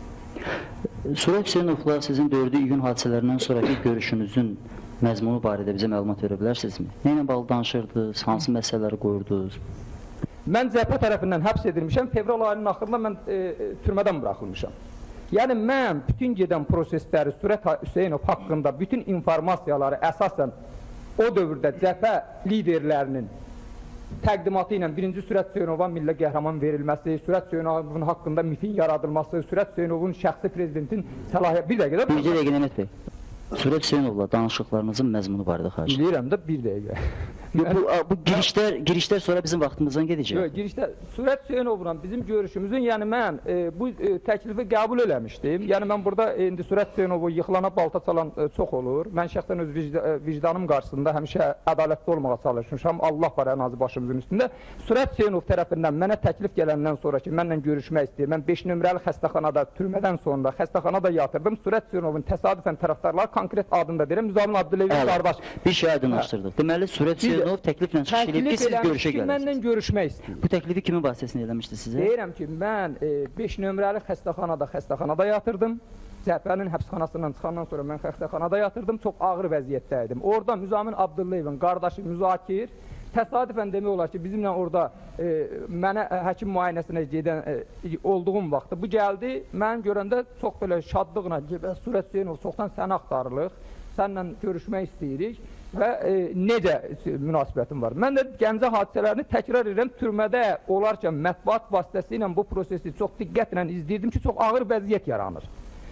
Sürət Hüseynovla sizin 4 iyun hadisələrindən sonraki görüşünüzün məzmunu barədə bizə məlumat verə bilərsinizmi? Nə ilə bağlı danışırdınız, hansı məsələləri qoyurdunuz? Mən cəbhə tərəfindən həbs edilmişəm, fevral ayının axırında mən türmədən buraxılmışam. Yəni, mən bütün gedən prosesləri Sürət Hüseynov haqqında bütün informasiyaları əsasən o dövrdə cəbhə liderlərinin təqdimatı ilə birinci Sürət Hüseynova milli qəhrəman verilməsi, Sürət Hüseynovun haqqında mifin yaradılması, Sürət Hüseynovun şəxsi prezidentin səlahiyyəti... Bir dəqiqə, Nəhmət bəy. Sürət Hüseynovla danışıqlarınızın məzmunu barədə xahiş edirəm. Bilirəm də, bir dəqiqə. Bu girişlər sonra bizim vaxtımızdan gedəcək. Yox, girişlər Sürət Hüseynovla bizim görüşümüzün, yəni mən bu təklifi qəbul eləmişdim. Yəni mən burada indi Sürət Hüseynovu yıxılana balta çalan çox olur. Mən şəxsən öz vicdanım qarşısında həmişə ədalətli olmağa çalışmışam. Allah var ən azı başımızın üstündə. Sürət Hüseynov tərəfindən mənə təklif gələndən sonra ki, mənlə görüşmək istəyir. Mən 5 nömrəli xəstəxanada, türmədən sonra xəstəxanada yatırdım. Sürət Hüseynovun təsadüfən tərəfdarları konkret adını da deyirəm. Müzamin Abdülevin qardaş. Bir şey aydınlaşdırdıq. Deməli, Sürət Hüseynov təkliflə çıxış edib ki, siz görüşə gəlirsiniz. Mənlə görüşmək istəyir. Bu təklifi kimin vasitəsində eləmişdi sizə? Deyirəm ki, mən 5 nömrəli xəstəxanada yatırdım. Cəbhənin həbsxanasından çıxandan sonra mən xəstəxanada yatırdım. Çox ağır vəziyyətdə idim. Orada Müzamin Abdülevin qardaşı Müzakir təsadüfən demək olar ki, bizimlə orada mənə həkim müayinəsinə gedən olduğum vaxtda bu gəldi. Mən görəndə çox belə şadlıqla Sürət Hüseynov, çoxdan səni axtarırıq, səninlə görüşmək istəyirik və necə münasibətim var. Mən də Gəncə hadisələrini təkrar edirəm, türmədə olarkən mətbuat vasitəsilə bu prosesi çox diqqətlə izləyirdim ki, çox ağır vəziyyət yaranır.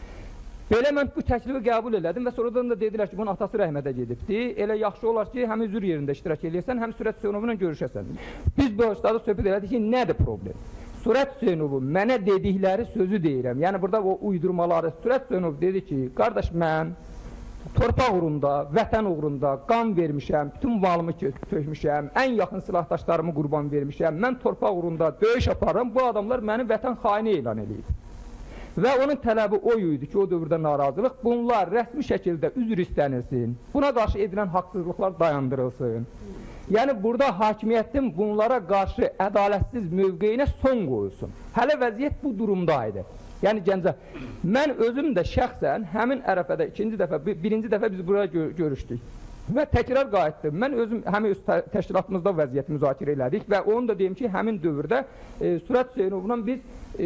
Belə mən bu təklifi qəbul elədim və sonradan da dedilər ki, bunun atası rəhmətə gedibdi. Elə yaxşı olar ki, həm üzr yerində iştirak eləyəsən, həm Sürət Hüseynovla görüşəsən. Biz bu başlarda söhbət elədik ki, nədir problem? Sürət Hüseynovu mənə dedikləri sözü deyirəm. Yəni burada o uydurmaları. Sürət Hüseynov dedi ki, qardaş mən torpaq uğrunda, vətən uğrunda qan vermişəm, bütün malımı tökmüşəm, ən yaxın silahdaşlarımı qurban vermişəm, mən torpaq uğrunda döyüş aparıram, bu adamlar məni vətən xaini elan edib. Və onun tələbi o idi ki, o dövrdə narazılıq, bunlar rəsmi şəkildə üzr istənilsin, buna qarşı edilən haqsızlıqlar dayandırılsın. Yəni, burada hakimiyyətin bunlara qarşı ədalətsiz mövqeyinə son qoyulsun. Hələ vəziyyət bu durumdaydı. Yəni, Gəncə, mən özüm də şəxsən həmin ərəfədə birinci dəfə biz buraya görüşdük. Və təkrar qayıtdım. Mən özüm həmin öz təşkilatımızda vəziyyəti müzakirə elədik və onu da deyim ki, həmin dövrdə Sürət Hüseynovla biz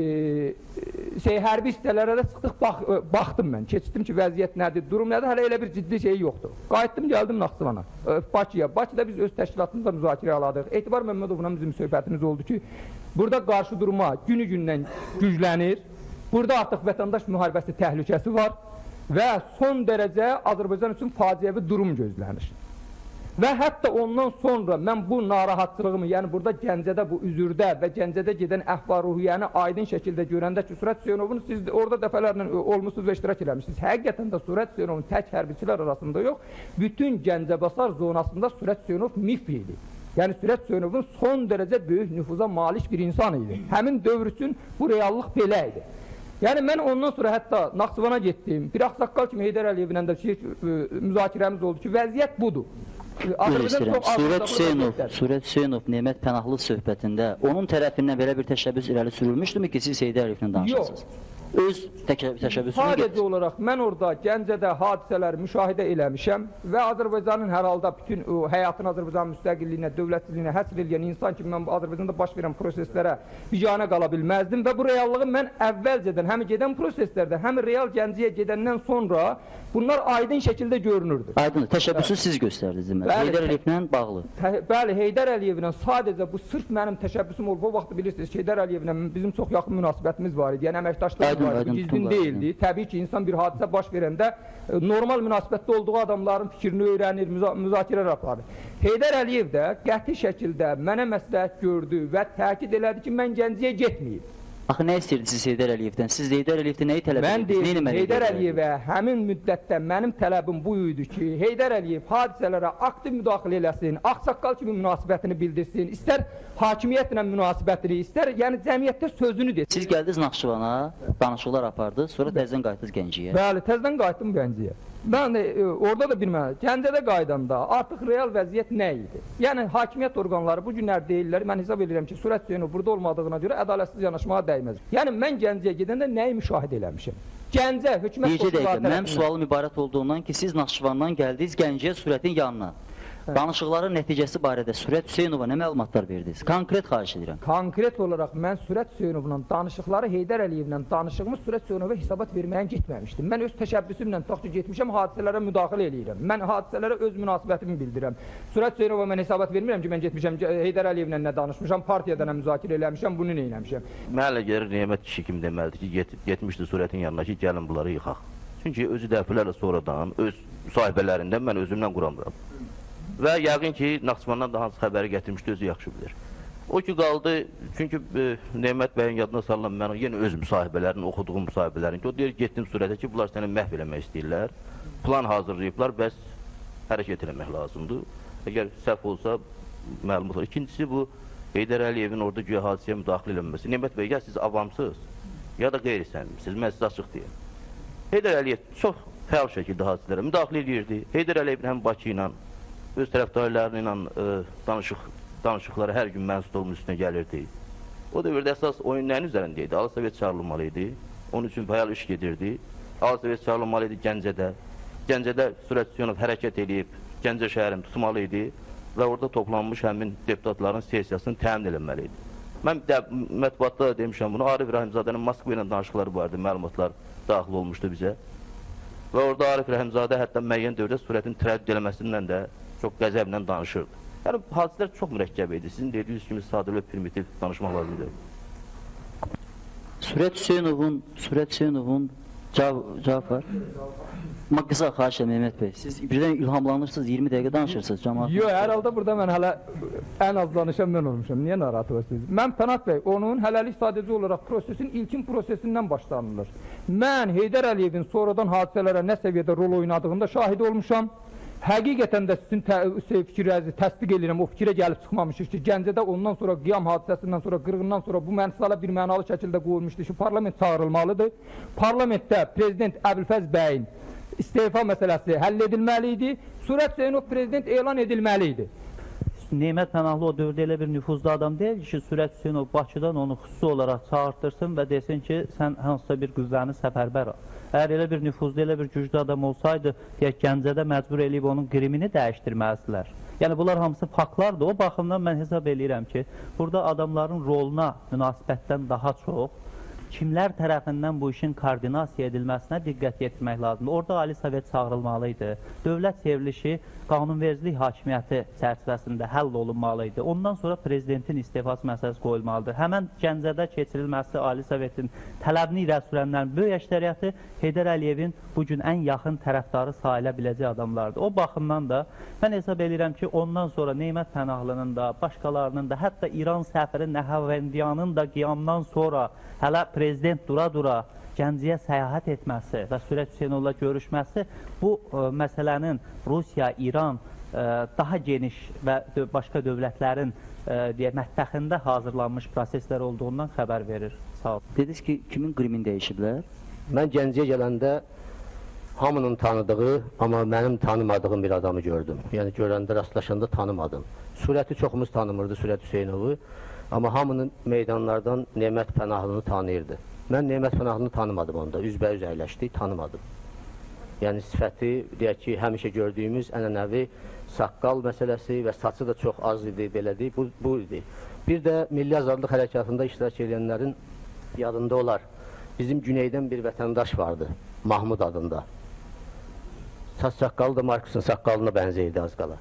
hərbi hissələrə də çıxdıq, baxdım mən, keçdim ki, vəziyyət nədir, durum nədir, hələ elə bir ciddi şey yoxdur. Qayıtdım, gəldim Naxçıvana, Bakıya. Bakıda biz öz təşkilatımızda müzakirə aladık. Etibar Məmmədovla bizim söhbətimiz oldu ki, burada qarşı durma günü-gündən güclənir, burada artıq vətəndaş müharibəsi təhlükəsi var və son dərəcə Azərbaycan üçün faciəvi durum gözlənir. Və hətta ondan sonra mən bu narahatçılığımı, yəni burada Gəncədə bu üzürdə və Gəncədə gedən əhval-ruhiyyəni aydın şəkildə görəndə ki, Sürət Hüseynovun siz orada dəfələrlə olmuşsunuz və iştirak eləmişsiniz. Həqiqətən də Sürət Hüseynovun tək hərbiçilər arasında yox, bütün Gəncəbasar zonasında Sürət Hüseynov mif idi. Yəni Sürət Hüseynovun son dərəcə böyük nüfuza malik bir insan idi. Həmin dövr üçün bu reallıq belə idi. Yəni mən ondan sonra hətta Naxçıvana getdim, bir ağsaqqal kimi Heydər Əliyevlə də müzakirəmiz oldu ki, vəziyyət budur. Sürət Hüseynov Nemət Pənahlı söhbətində onun tərəfindən belə bir təşəbbüs irəli sürülmüşdürmü ki, siz Heydər Əliyevlə danışasınız? Öz təşəbbüsünü sadəcə olaraq mən orada Gəncədə hadisələri müşahidə eləmişəm və Azərbaycanın hər halda bütün həyatın Azərbaycanın müstəqilliyinə, dövlətsizliyinə həsr edən insan kimi mən Azərbaycanda baş verən proseslərə biganə qala bilməzdim və bu reallığı mən əvvəlcədən həm gedən proseslərdə, həm real Gəncəyə gedəndən sonra bunlar aydın şəkildə görünürdü. Aydın, təşəbbüsü siz göstərdiniz deməli, Heydər Əliyevlə bağlı. Bəli, Heydər Əliyevlə sadəcə bu sırf mənim təşəbbüsüm olub. O vaxtı bilirsiniz ki, Heydər Əliyevlə bizim çox yaxın münasibətimiz var idi. Yəni əməkdaşlarımız var idi, gizlin deyildi. Təbii ki, insan bir hadisə baş verəndə normal münasibətdə olduğu adamların fikrini öyrənir, müzakirələr aparır. Heydər Əliyev də qəti şəkildə mənə məsləhət gördü və təkid elədi ki, mən Gəncəyə getməyim. Axı nə istəyirdiniz siz Heydər Əliyevdən? Siz Heydər Əliyevdən nəyi tələb edirdiniz? Mən deyim, Heydər Əliyevə həmin müddətdə mənim tələbim bu idi ki, Heydər Əliyev hadisələrə aktiv müdaxilə eləsin, ağsaqqal kimi münasibətini bildirsin, istər hakimiyyətlə münasibətini, istər yəni cəmiyyətdə sözünü desin. Siz gəldiniz Naxçıvana, danışıqlar apardınız, sonra təzədən qayıtdınız Gəncəyə. Bəli, təzədən qayıtdım Gəncəyə. Mən orada da bilməm, Gəncədə qaydanda artıq real vəziyyət nə idi? Yəni, hakimiyyət orqanları bu günlər deyirlər, mən hesab edirəm ki, Sürət Hüseynov burada olmadığına görə ədalətsiz yanaşmağa dəyməz. Yəni, mən Gəncəyə gedəndə nəyi müşahidə eləmişim? Gəncə, hökumət qoşulları mənim sualım ibarət olduğundan ki, siz Naxçıvandan gəldiniz Gəncəyə Sürətin yanına. Danışıqların nəticəsi barədə Sürət Hüseynova nə məlumatlar verdiniz? Konkret xahiş edirəm. Konkret olaraq mən Sürət Hüseynovla danışıqları Heydər Əliyevlə danışığımız Sürət Hüseynova hesabat verməyə getməmişdim. Mən öz təşəbbüsümlə taxtı getmişəm, hadisələrə müdaxilə eləyirəm. Mən hadisələrə öz münasibətimi bildirirəm. Sürət Hüseynova mən hesabat vermirəm ki, mən getmişəm Heydər Əliyevlə nə danışmışam, partiyada nə müzakirə eləmişəm, bunu nə eləmişəm. Mən elə gəlir Nemət kişi kimi deməlidir ki, getmişdi Sürətin yanına ki, gəlin bunları yıxaq. Çünki özü dəfələrlə sonradan öz müsahibələrindən mən özümdən quramıram. Və yəqin ki, Naxçıvandan da hansı xəbəri gətirmişdi, özü yaxşı bilir. O ki, qaldı, çünki Nemət bəyin yadına salınan mən yenə öz müsahibələrini, oxuduğum müsahibələrini ki, o deyir, getdim Sürətə ki, bunlar səni məhv eləmək istəyirlər, plan hazırlayıblar, bəs hərəkət eləmək lazımdır. Əgər səhv olsa, məlumat olur. İkincisi, bu Heydər Əliyevin orada güya hadisəyə müdaxilə eləməsi. Nemət bəy, ya siz avamsız, ya da qeyri-səmimsiz, mən sizə açıq deyim. Heydər Əliyev çox fəal şəkildə hadisələrə müdaxilə edirdi. Heydər Əliyevin həm Bakı ilə, öz tərəfdarları ilə danışıqları hər gün mənsubluğun üstünə gəlirdi. O dövrdə əsas oyun nəyin üzərində idi? Ali Sovet çağrılmalı idi. Onun üçün fəal iş gedirdi. Ali Sovet çağrılmalı idi Gəncədə. Gəncədə Sürət Hüseynov hərəkət edib Gəncə şəhərini tutmalı idi və orada toplanmış həmin deputatların sessiyasını təmin edilməli idi. Mən mətbuatda da demişəm bunu. Arif Rəhimzadənin Moskva ilə danışıqları vardı, məlumatlar daxil olmuşdu bizə. Və orada Arif Rəhimzadə hətta müəyyən dövrdə Sürətin tərəddüd eləməsindən də çox qəzəblə danışırdı. Yəni, hadisələr çox mürəkkəb idi. Sizin dediyiniz kimi sadə və primitiv danışmaq lazımdır. Sürət Hüseynovun cavab var. Qısa xahiş edirəm Mehmet bəy. Siz birdən ilhamlanırsınız, 20 dəqiqə danışırsınız cəmaat. Yox, hər halda burada mən hələ ən az danışan mən olmuşam. Niyə narahat olursunuz? Mən Pənah bəy, onun hələlik sadəcə olaraq prosesin ilkin prosesindən başlanılır. Mən Heydər Əliyevin sonradan hadisələrə nə səviyyədə rol oynadığında şahid olmuşam. Həqiqətən də sizin fikrinizi təsdiq edirəm, o fikrə gəlib çıxmamışıq ki, Gəncədə ondan sonra qiyam hadisəsindən sonra, qırğından sonra bu məsələ bir mənalı şəkildə qoyulmuşdur ki, parlament çağırılmalıdır. Parlamentdə Prezident Əbülfəz bəyin istefa məsələsi həll edilməli idi. Sürət Hüseynov prezident elan edilməli idi. Nemət Pənahlı o dövrdə elə bir nüfuzlu adam deyil ki, Sürət Hüseynov Bakıdan onu xüsusi olaraq çağırtırsın və desin ki, sən hansısa bir qüvvəni səfərbər al. Əgər elə bir nüfuzlu, elə bir güclü adam olsaydı, deyək, Gəncədə məcbur eləyib onun qrimini dəyişdirməzlər. Yəni, bunlar hamısı faktlardır. O baxımdan mən hesab eləyirəm ki, burada adamların roluna münasibətdən daha çox kimlər tərəfindən bu işin koordinasiya edilməsinə diqqət yetirmək lazımdır. Orada Ali Sovet çağırılmalıydı. Dövlət çevrilişi qanunvericilik hakimiyyəti çərçivəsində həll olunmalıydı. Ondan sonra prezidentin istifası məsələsi qoyulmalıdır. Həmən Gəncədə keçirilməsi Ali Sovetin tələbini irəli sürənlərin böyük əksəriyyəti Heydər Əliyevin bugün ən yaxın tərəfdarı sayıla biləcək adamlardır. O baxımdan da mən hesab edirəm ki, ondan sonra Nemət Pənahlının da, başqalarının da, hətta İran səfiri Nəhəvəndiyanın da qiyamdan sonra hələ prezident dura-dura Gəncəyə səyahət etməsi və Sürət Hüseynovla görüşməsi bu məsələnin Rusiya, İran, daha geniş və başqa dövlətlərin mətbəxində hazırlanmış proseslər olduğundan xəbər verir. Sağ olun. Dediniz ki, kimin qrimini dəyişiblər? Mən Gəncəyə gələndə hamının tanıdığı, amma mənim tanımadığım bir adamı gördüm. Yəni görəndə, rastlaşanda tanımadım. Sürəti çoxumuz tanımırdı, Sürət Hüseynovu. Amma hamının meydanlardan Nemət Pənahlını tanıyırdı. Mən Nemət Pənahlını tanımadım onda, üzbəyüz əyləşdik, tanımadım. Yəni sifəti, deyək ki, həmişə gördüyümüz ənənəvi saqqal məsələsi və saçı da çox az idi, belədir, bu idi. Bir də Milli Azadlıq Hərəkatında iştirak edənlərin yadında olar. Bizim güneydən bir vətəndaş vardı, Mahmud adında. Saç saqqalı da Marksın saqqalına bənzəyirdi az qala.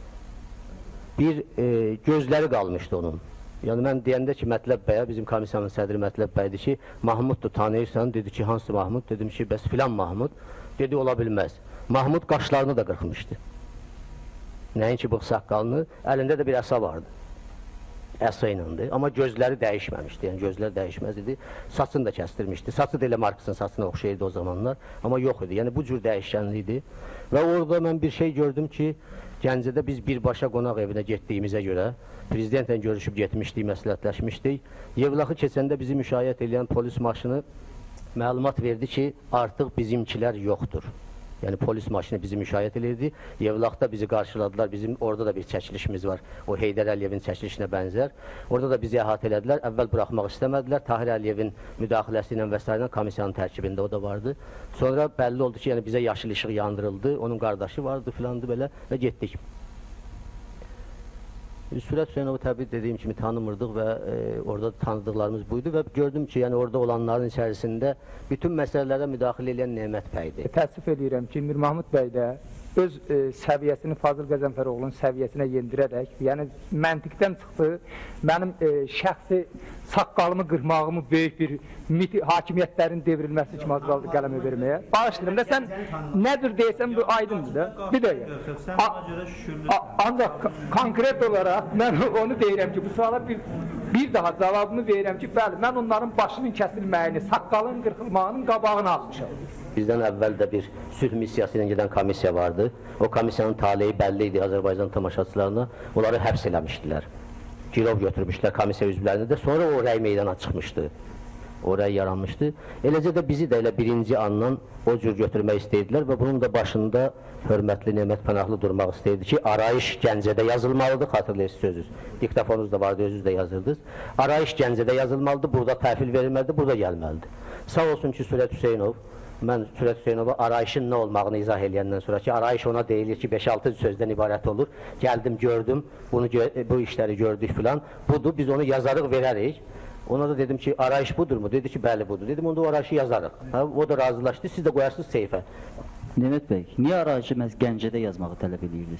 Bir gözləri qalmışdı onun. Yəni mən deyəndə ki, Mətləb bəyə, bizim komissiyanın sədri Mətləb bəydir ki, Mahmuddur, tanıyırsan, dedi ki, hansı Mahmud? Dedim ki, bəs filan Mahmud. Dedi, ola bilməz. Mahmud qaşlarını da qırxmışdı. Nəinki bığ saqqalını, əlində də bir əsa vardı. əsa iləndir. Amma gözləri dəyişməmişdi, yəni gözlər dəyişməz idi. Saçını da kəstirmişdi. Saçı da elə Marksın saçına oxşayırdı o zamanlar, amma yox idi. Yəni bu cür dəyişkənli idi. Və orada mən bir şey gördüm ki, Gəncədə biz birbaşa qonaq evinə getdiyimizə görə, prezidentlə görüşüb getmişdik, məsləhətləşmişdik. Yevlaxı keçəndə bizi müşayiət edən polis maşını məlumat verdi ki, artıq bizimkilər yoxdur. Yəni polis maşını bizi müşayiət edirdi. Yevlaxda bizi qarşıladılar. Bizim orada da bir çəkilişimiz var. O Heydər Əliyevin çəkilişinə bənzər. Orada da bizi əhatə elədilər. Əvvəl buraxmaq istəmədilər. Tahir Əliyevin müdaxiləsi ilə və s. komissiyanın tərkibində o da vardı. Sonra bəlli oldu ki, yəni bizə yaşıl işıq yandırıldı. Onun qardaşı vardı filandı belə və getdik. Sürət Hüseynovu təbii dediyim kimi tanımırdıq və orada tanıdıqlarımız buydu və gördüm ki, yəni orada olanların içərisində bütün məsələlərə müdaxilə edən Nemət bəydir. Təəssüf edirəm ki, Mir Mahmud bəy də öz səviyyəsini Fazıl Qəzənfəroğlu'nun səviyyəsinə yendirərək, yəni məntiqdən çıxdı, mənim şəxsi saqqalımı qırmağımı böyük bir hakimiyyətlərin devrilməsi kimi azaldı qələmə verməyə. Bağışlayırım da sən nədir deyəsən bu aydındır da. Bir dəqiqə. Ancaq konkret olaraq mən onu deyirəm ki, bu suala bir daha cavabını verirəm ki, bəli, mən onların başının kəsilməyini, saqqalın qırxılmağının qabağını almışam. Bizdən əvvəl də bir sülh missiyası ilə gedən komissiya vardı. O komissiyanın taleyi bəlli idi Azərbaycan tamaşaçılarına. Onları həbs eləmişdilər. Girov götürmüşlər komissiya üzvlərini də. Sonra o rəy meydana çıxmışdı. O rəy yaranmışdı. Eləcə də bizi də elə birinci andan o cür götürmək istəyirdilər və bunun da başında hörmətli Nemət Pənahlı durmaq istəyirdi ki, arayış Gəncədə yazılmalıdır, xatırlayırsınız sözünüz. Diktafonunuz da vardı, özünüz də yazırdınız. Arayış Gəncədə yazılmalıdır, burada təhvil verilməlidir, burada gəlməlidir. Sağ olsun ki, Sürət Hüseynov, mən Sürət Hüseynova arayışın nə olmağını izah eləyəndən sonra ki, arayış ona deyilir ki, 5-6 sözdən ibarət olur. Gəldim, gördüm, bu işləri gördük filan. Budur, biz onu yazarıq, verərik. Ona da dedim ki, arayış budurmu? Dedi ki, bəli budur. Dedim, onda o arayışı yazarıq. O da razılaşdı, siz də qoyarsınız seyfə. Nemət bəy, niyə arayışı məhz Gəncədə yazmağı tələb edirdiniz?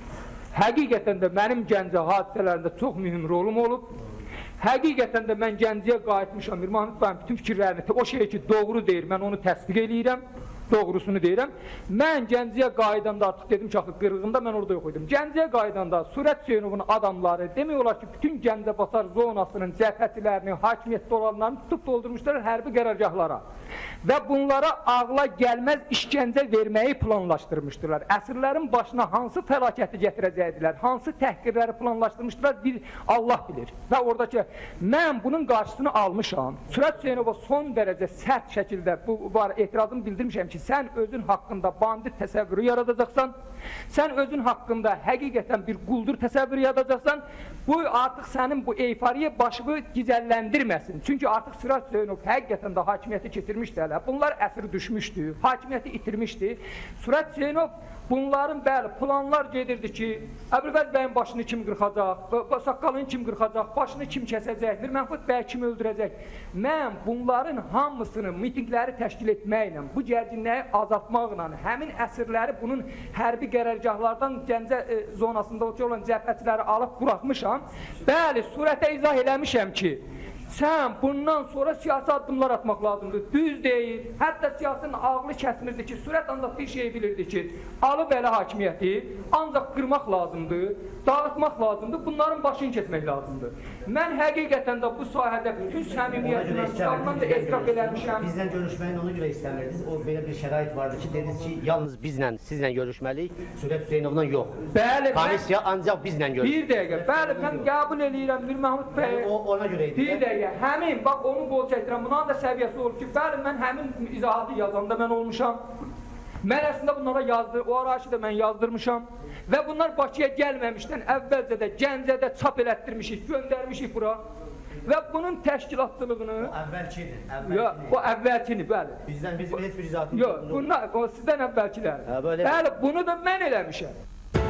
Həqiqətən də mənim Gəncə hadisələrində çox mühüm rolum olub. Həqiqətən də mən Gəncəyə qayıtmışam. Mir Mahmud bəyin bütün fikirlərini, o şey ki, doğru deyir, mən onu təsdiq eləyirəm. Doğrusunu deyirəm. Mən Gəncəyə qayıdanda artıq dedim ki, axı qırğında mən orada yox idim. Gəncəyə qayıdanda Sürət Hüseynovun adamları demək olar ki, bütün Gəncəbasar zonasının cəbhəçilərini, hakimiyyətdə olanlarını tutub doldurmuşlar hərbi qərargahlara. Və bunlara ağla gəlməz işgəncə verməyi planlaşdırmışdılar. Əsirlərin başına hansı fəlakəti gətirəcəkdilər, hansı təhqirləri planlaşdırmışdılar, bir Allah bilir. Və oradakı, mən bunun qarşısını almışam. Sürət Hüseynova son dərəcə sərt şəkildə bu var, etirazımı bildirmişəm ki, sən özün haqqında bandit təsəvvürü yaradacaqsan, sən özün haqqında həqiqətən bir quldur təsəvvürü yaradacaqsan, bu artıq sənin bu euforiya başını gizəlləndirməsin. Çünki artıq Sürət Hüseynov həqiqətən də hakimiyyəti keçirmişdi hələ. Bunlar əsir düşmüşdü, hakimiyyəti itirmişdi. Sürət Hüseynov bunların bəli planlar gedirdi ki, Əbülfəz bəyin başını kim qırxacaq, saqqalını kim qırxacaq, başını kim kəsəcək, Mir Mahmud bəy kim öldürəcək. Mən bunların hamısını mitingləri təşkil etməklə, bu gərginliyi azaltmaqla, həmin əsirləri bunun hərbi qərargahlardan Gəncə zonasında olan cəbhəçiləri alıb buraxmışam. Bəli, surətə izah eləmişəm ki, sən bundan sonra siyasi addımlar atmaq lazımdır. Düz deyil. Hətta siyasının ağlı kəsmirdi ki, Sürət ancaq bir şey bilirdi ki, alıb elə hakimiyyəti ancaq qırmaq lazımdır, dağıtmaq lazımdır, bunların başını kesmək lazımdır. Mən həqiqətən də bu sahədə bütün səmimiyyətimlə, kitabından da etiraf eləmişəm. Bizlə görüşməyin ona görə istəmirdiniz. O belə bir şərait vardı ki, dediniz ki, yalnız bizlə, sizlə görüşməliyik, Sürət Hüseynovla yox. Bəli, komissiya ancaq bizlə görüşməliyik. Bir dəqiqə, bəli, mən qəbul edirəm Mir Mahmud bəy. Ona görə idi. Bir dəqiqə. Həmin, bax onu qol çəkdirəm, bunların da səviyyəsi olur ki, bəli, mən həmin izahatı yazanda mən olmuşam. Mən əslində bunlara yazdım, o arayışı da mən yazdırmışam. Və bunlar Bakıya gəlməmişdən əvvəlcə də Gəncədə çap elətdirmişik, göndərmişik bura. Və bunun təşkilatçılığını... O əvvəlkidir, əvvəlkini. O əvvəlkini, bəli. Bizdən bizim heç bir izahətimiz yox. Yox, o sizdən əvvəlkilər. Bəli, bunu da mən eləmişəm.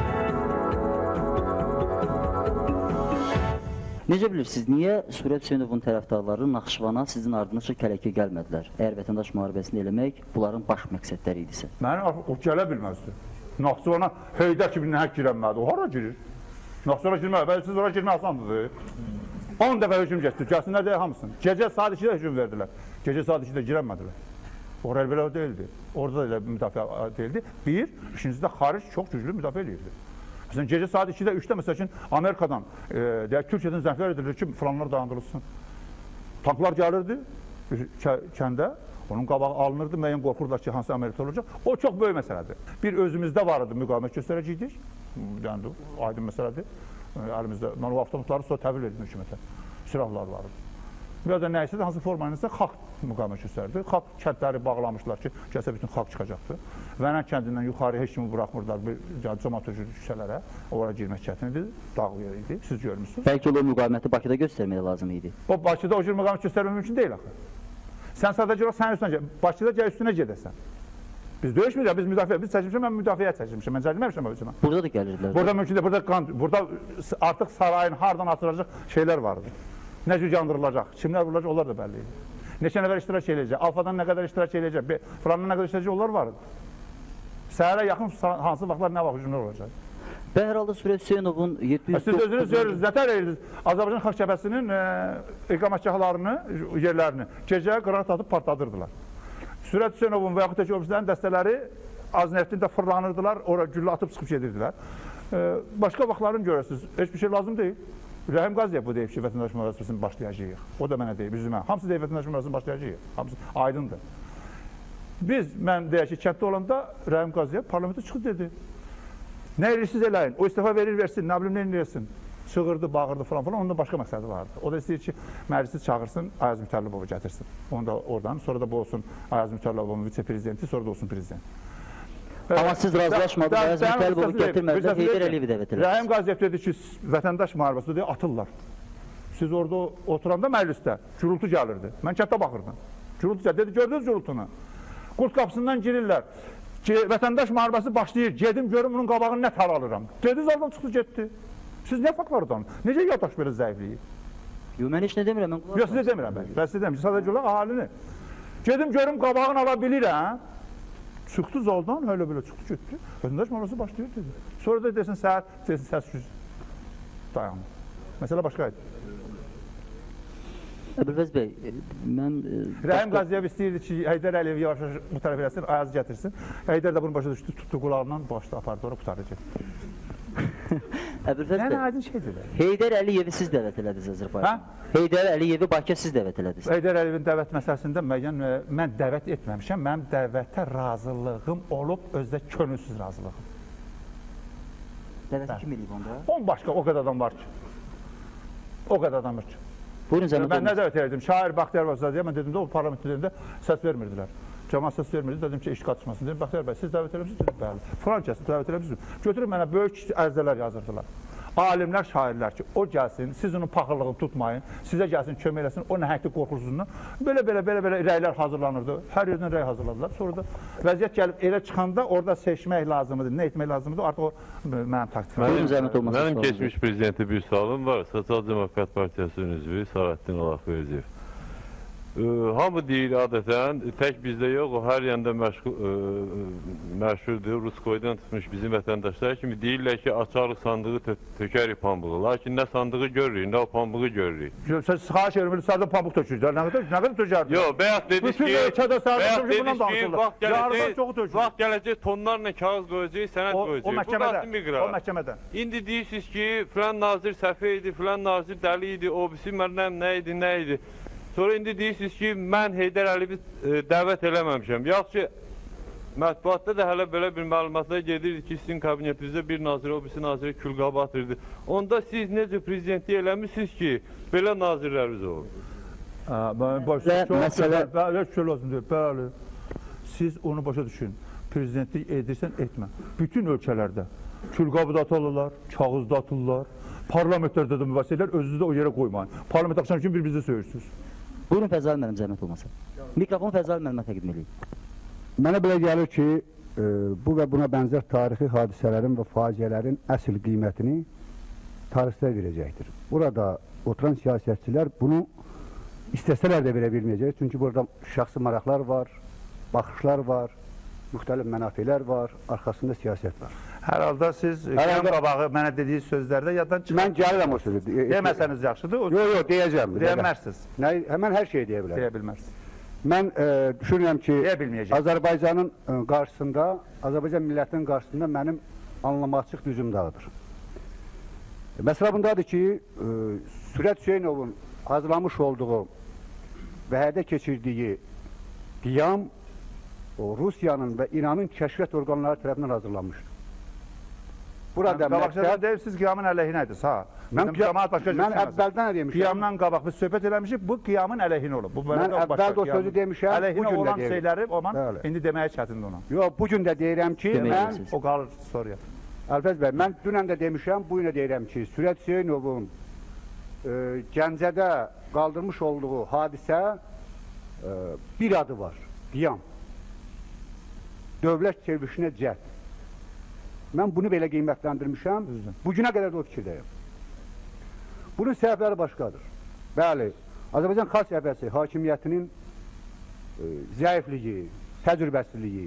Necə bilirsiniz, niyə Sürət Hüseynovun tərəfdarları Naxçıvana sizin ardınızca kələkə gəlmədilər? Əgər vətəndaş müharibəsini eləmək bunların baş məqsədləri idisə. Mənim o gələ bilməzdi. Naxçıvana Heydər kimi nəhək girənmədi. O hara girir? Naxçıvana girmək, bəli siz oraya girmək asandır. 10 dəfə hücum getdi, gəlsinlər deyə hamısını. Gecə saat 2-də hücum verdilər. Gecə saat 2-də girənmədilər. Oraya belə deyildi. Orada da elə müdafiə deyildi. Bir, ikincisi də xaric çox güclü müdafiə edirdi. Məsələn, gecə saat 2-də, 3-də məsəl üçün Amerikadan, Türkiyədən zənglər edilir ki, falanlar dayandırılsın. Tanklar gəlirdi kəndə, onun qabağı alınırdı, müəyyən qorxurlar ki, hansı Amerika olacaq. O çox böyük məsələdir. Bir özümüzdə var idi, müqavimət göstərəcəkdik. Yəni, aydın məsələdir. Əlimizdə, mən o avtomatları sonra təhvil edildim hökumətə. Silahlar var idi. Ya da nəysə də hansı formayınızda xalq müqavimət göstərdi. Xalq kəndləri bağlamışlar ki, gəlsə bütün xalq çıxacaqdır. Vənən kəndindən yuxarı heç kimi buraxmırlar bir cəmatürcü küçələrə. Ora girmək çətin idi, dağ yer idi, siz görmüşsünüz. Bəlkə o müqaviməti Bakıda göstərmək lazım idi. O Bakıda o cür müqavimət göstərmək mümkün deyil axı. Sən sadəcə olaraq sənin üstünə Bakıda gəl üstünə gedəsən. Biz döyüşmürük, biz müdafiə, biz çəkilmişəm, mən müdafiəyə çəkilmişəm, mən çəkilməmişəm özümə. Burada da gəlirdilər. Burada mümkün deyil, burada artıq sarayın hardan atılacaq şeylər vardı. Nə cür yandırılacaq, kimlər vurulacaq, onlar da bəlli idi. Neçə nəfər iştirak eləyəcək, alfadan nə qədər iştirak eləyəcək, falandan nə qədər iştirak eləyəcək, onlar vardı. Səhərə yaxın hansı vaxtlar, nə vaxt hücumlar olacaq. Və hər halda Sürət Hüseynovun 709... Siz özünüz görürsünüz, nətər edirsiniz? Azərbaycan Xalq Cəbhəsinin iqamətgahlarını, yerlərini gecə qırat atıb partladırdılar. Sürət Hüseynovun və yaxud da ki, obrislərin dəstələri az neftində fırlanırdılar, ora güllə atıb çıxıb gedirdilər. Başqa vaxtlarını görürsünüz, heç bir şey lazım deyil. Rəhim Qaziyev bu deyib ki, vətəndaş müraciəsini başlayacağıq. O da mənə deyib, üzümə. Hamısı deyib vətəndaş müraciəsini başlayacağıq. Hamısı aydındır. Mən deyək ki, kənddə olanda Rəhim Qaziyev parlamentə çıxıb dedi. Nə edirsiniz eləyin, o istifa verir, versin, nə bilim, nə versin. Çığırdı, bağırdı falan, ondan başqa məqsədi vardı. O da istəyir ki, məclisi çağırsın, Ayaz Mütəllibovu gətirsin. Onu da oradan, sonra da bu olsun Ayaz Mütəllibovun vitse-prezidenti, sonra da olsun prezident. Amma siz razılaşmadınız, Ayaz Mütəllibovu gətirmədilər, Heydər Əliyevi dəvət edilər. Rəhim Qaziyev dedi ki, vətəndaş müharibəsi deyə atırlar. Siz orada oturanda məclisdə gürültü gəlirdi. Mən kənddə baxırdım. Gürültü gəlirdi, dedi, gördünüz gürültünü. Qurt qapısından girirlər. Vətəndaş müharibəsi başlayır, gedim görüm bunun qabağını nə tar alıram. Dedi, zardan çıxdı, getdi. Siz nə faktlardan? Necə yataş belə zəifliyir? Yox, mən heç nə demirəm. Yox, sizə demirəm mən. Ben sizə demirəm. Sadəcə olaraq ahalini. Gedim görüm qabağını ala bilirəm. Çıxdı zaldan, öyle böyle çıxdı, getdi. Vətəndaş müharibəsi başlayır, dedi. Sonra da desin, səhər, desin, səs dayanır. Məsələ başqa idi. Əbülfəz bəy, mən... Rəhim Qaziyev istəyirdi ki, Heydər Əliyev yavaş-yavaş bu tərəf eləsin, Ayazı gətirsin. Heydər də bunu başa düşdü, tutdu qulağından, başda apardı, ora qutardı. Əbülfəz bəy, aydın şeydir. Heydər Əliyevi siz dəvət elədiniz Azərbaycan. Heydər Əliyevi Bakıya siz dəvət elədiniz. Heydər Əliyevin dəvət məsələsində müəyyən, mən dəvət etməmişəm, mənim dəvətə razılığım olub, özdə könülsüz razılığım. Dəvəti kim eləyib onda? On başqa, o qədər adam var ki. O qədər adam var ki. Mən nə dəvət edirdim? Şair Baxtiyar Vəzadiyə, mən dedim də o parlamentdə dedimdə səs vermirdilər. Cəmaat səs vermirdi, dedim ki, iş qatışmasın. Dedim, Baxtiyar bəy, siz dəvət eləmişsiniz? Dedim, bəli. Falan kəsin dəvət eləmişsiniz. Götürüb mənə böyük ərizələr yazırdılar. Alimlər, şairlər ki, o gəlsin, siz onun paxırlığını tutmayın, sizə gəlsin, kömək eləsin, o nəhəkli qorxusuzundan. Belə rəylər hazırlanırdı. Hər yerdən rəy hazırladılar. Sonra da vəziyyət gəlib elə çıxanda orada seçmək lazımdır, nə etmək lazımdır, artıq o mənim taktikim. Mənim keçmiş prezidenti bir sualım var. Sosial Demokrat Partiyasının üzvü Saadəttin Allahverdiyev. Hamı deyir adətən, tək bizdə yox, o hər yanda məşhurdur, Ruskoydan tutmuş bizim vətəndaşlar kimi deyirlər ki, açarıq sandığı tökərik pambığı. Lakin nə sandığı görürük, nə o pambığı görürük. Siz xahiş edirəm, sarıda pambıq tökürlər, nə qədər tökərdir? Yox, bəyət dediniz ki, vaxt gələcək tonlarla kağız qoyacaq, sənət qoyacaq. O məhkəmədən. İndi deyirsiniz ki, filan nazir səfə idi, filan nazir dəli idi, o birisi məndən nə idi, nə idi. Sonra indi deyirsiniz ki, mən Heydər Əliyevi dəvət eləməmişəm. Yaxşı ki, mətbuatda da hələ belə bir məlumatlar gedirdi ki, sizin kabinetinizdə bir nazirə, o birisi nazirə külqabı atırdı. Onda siz necə prezidentlik eləmişsiniz ki, belə nazirləriniz olur? Bəli, siz onu başa düşün. Prezidentlik edirsən, etmə. Bütün ölkələrdə külqabı da atırlar, kağız da atırlar, parlamentlərdə də mübahisə edirlər, özünüzü də o yerə qoymayın. Parlament axşam üçün bir-birinizə söyürsünüz. Buyurun Fəzal müəllim, zəhmət olmasa. Mikrofonu Fəzal müəllimə təqdim edeyim. Mənə belə gəlir ki, bu və buna bənzər tarixi hadisələrin və faciələrin əsl qiymətini tarixçilər verəcəkdir. Burada oturan siyasətçilər bunu istəsələr də verə bilməyəcək. Çünki burada şəxsi maraqlar var, baxışlar var, müxtəlif mənafelər var, arxasında siyasət var. Hər halda siz qabağı mənə dediyi sözlərdə yaddan çıxır. Mən gəlirəm o sözü. Deməsəniz yaxşıdır. Yox, deyəcəm. Deyəmərsiniz. Həmən hər şeyi deyə bilərəm. Deyə bilmərsiniz. Mən düşünürəm ki, Azərbaycanın qarşısında, Azərbaycan millətinin qarşısında mənim anlamaqçıq düzüm dağıdır. Məsələ bundadır ki, Sürət Hüseynovun hazırlamış olduğu və həyata keçirdiyi qiyam Rusiyanın və İranın kəşfiyyat orqanları tərəfindən hazırlanmışdır. Burada məqsəd deyil, siz qiyamın əleyhinədir, sağ. Mən əvvəldən nə demişəm? Qiyamdan qabaq biz söhbət eləmişik, bu qiyamın əleyhinə olub. Mən əvvəl o sözü demişəm, əleyhinə olan şeyləri indi deməyə çətindir ona. Yox, bugün də deyirəm ki, mən... O qalır soruya. Əlfəz bəy, mən dünən də demişəm, bugün də deyirəm ki, Sürət Hüseynovun Gəncədə qaldırmış olduğu hadisə bir adı var, qiyam. Dövlət çevrilişinə cəhd. Mən bunu belə qiymətləndirmişəm, bugünə qədər də o fikirdəyim. Bunun səbəbləri başqadır. Bəli, Azərbaycan Xalq Cəbhəsi hakimiyyətinin zəifliyi, təcrübəsizliyi,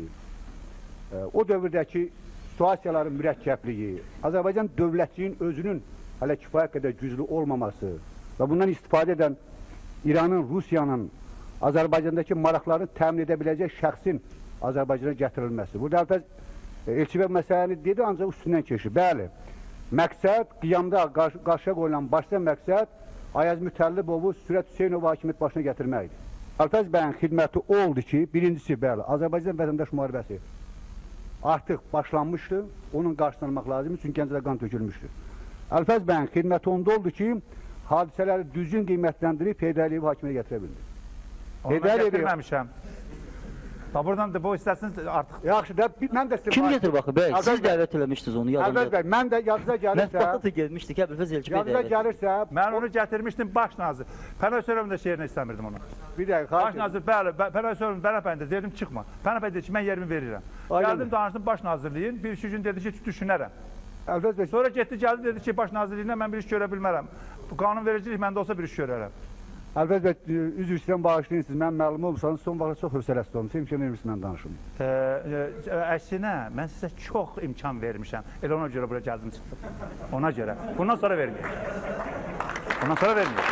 o dövrdəki situasiyaların mürəkkəbliyi, Azərbaycan dövlətçiliyin özünün hələ kifayət qədər güclü olmaması və bundan istifadə edən İranın, Rusiyanın Azərbaycandakı maraqlarını təmin edə biləcək şəxsin Azərbaycana gətirilməsi. Burada Əlfəz Elçibə məsələni dedi, ancaq üstündən keçir. Bəli, məqsəd, qiyamda qarşıya qoyulan başqa məqsəd Ayaz Mütəllibovu Sürət Hüseynovu hakimiyyət başına gətirməkdir. Əlfəz bəyin xidməti oldu ki, birincisi, bəli, Azərbaycan vətəndaş müharibəsi artıq başlanmışdı, onun qarşısını almaq lazım, çünki Gəncədə qan tökülmüşdür. Əlfəz bəyin xidməti onda oldu ki, hadisələri düzgün qiymətləndirib Heydər Əliyevi hakimiyyətə gətirə bildi. Onu mən gətirməmişəm. Buradan da bu istəsiniz artıq... Yaxşı, mən də... Kim getir baxı bəy? Siz dəvət eləmişdiniz onu yadımda. Əlbəz bəy, mən də yadınıza gəlirsə... Mətbuatda da gelmişdik, Əbülfəz Elçibə dəvət. Yadınıza gəlirsə... Mən onu gətirmişdim baş nazir. Pənay Hüseynovun da şeirinə istəmirdim onu. Bir dəqiq, baş nazir, bəli, Pənay Hüseynovun Bənəpəyində dedim, çıxma. Bənəpəy dedi ki, mən yerimi verirəm. Gəldim, danışdım baş nazirliyin, bir-iki gün dedi ki, düşünərəm. Əlbəz bəy... Sonra getdi, gəldi, dedi ki, baş nazirliyinə mən bir iş görə bilmərəm. Bu qanun vericilik məndə olsa bir iş görərəm. Əlbəz bəy, üzr istəyirəm, bağışlayırsınız, mən məlum olmuşsanız, son vaxtda çox hövsələsi olmuşum, imkan vermişsiniz, mən danışım. Əksinə, mən sizə çox imkan vermişəm, elə ona görə buraya gəldim çıxdım. Ona görə. Bundan sonra verməyəm. Bundan sonra verməyəm.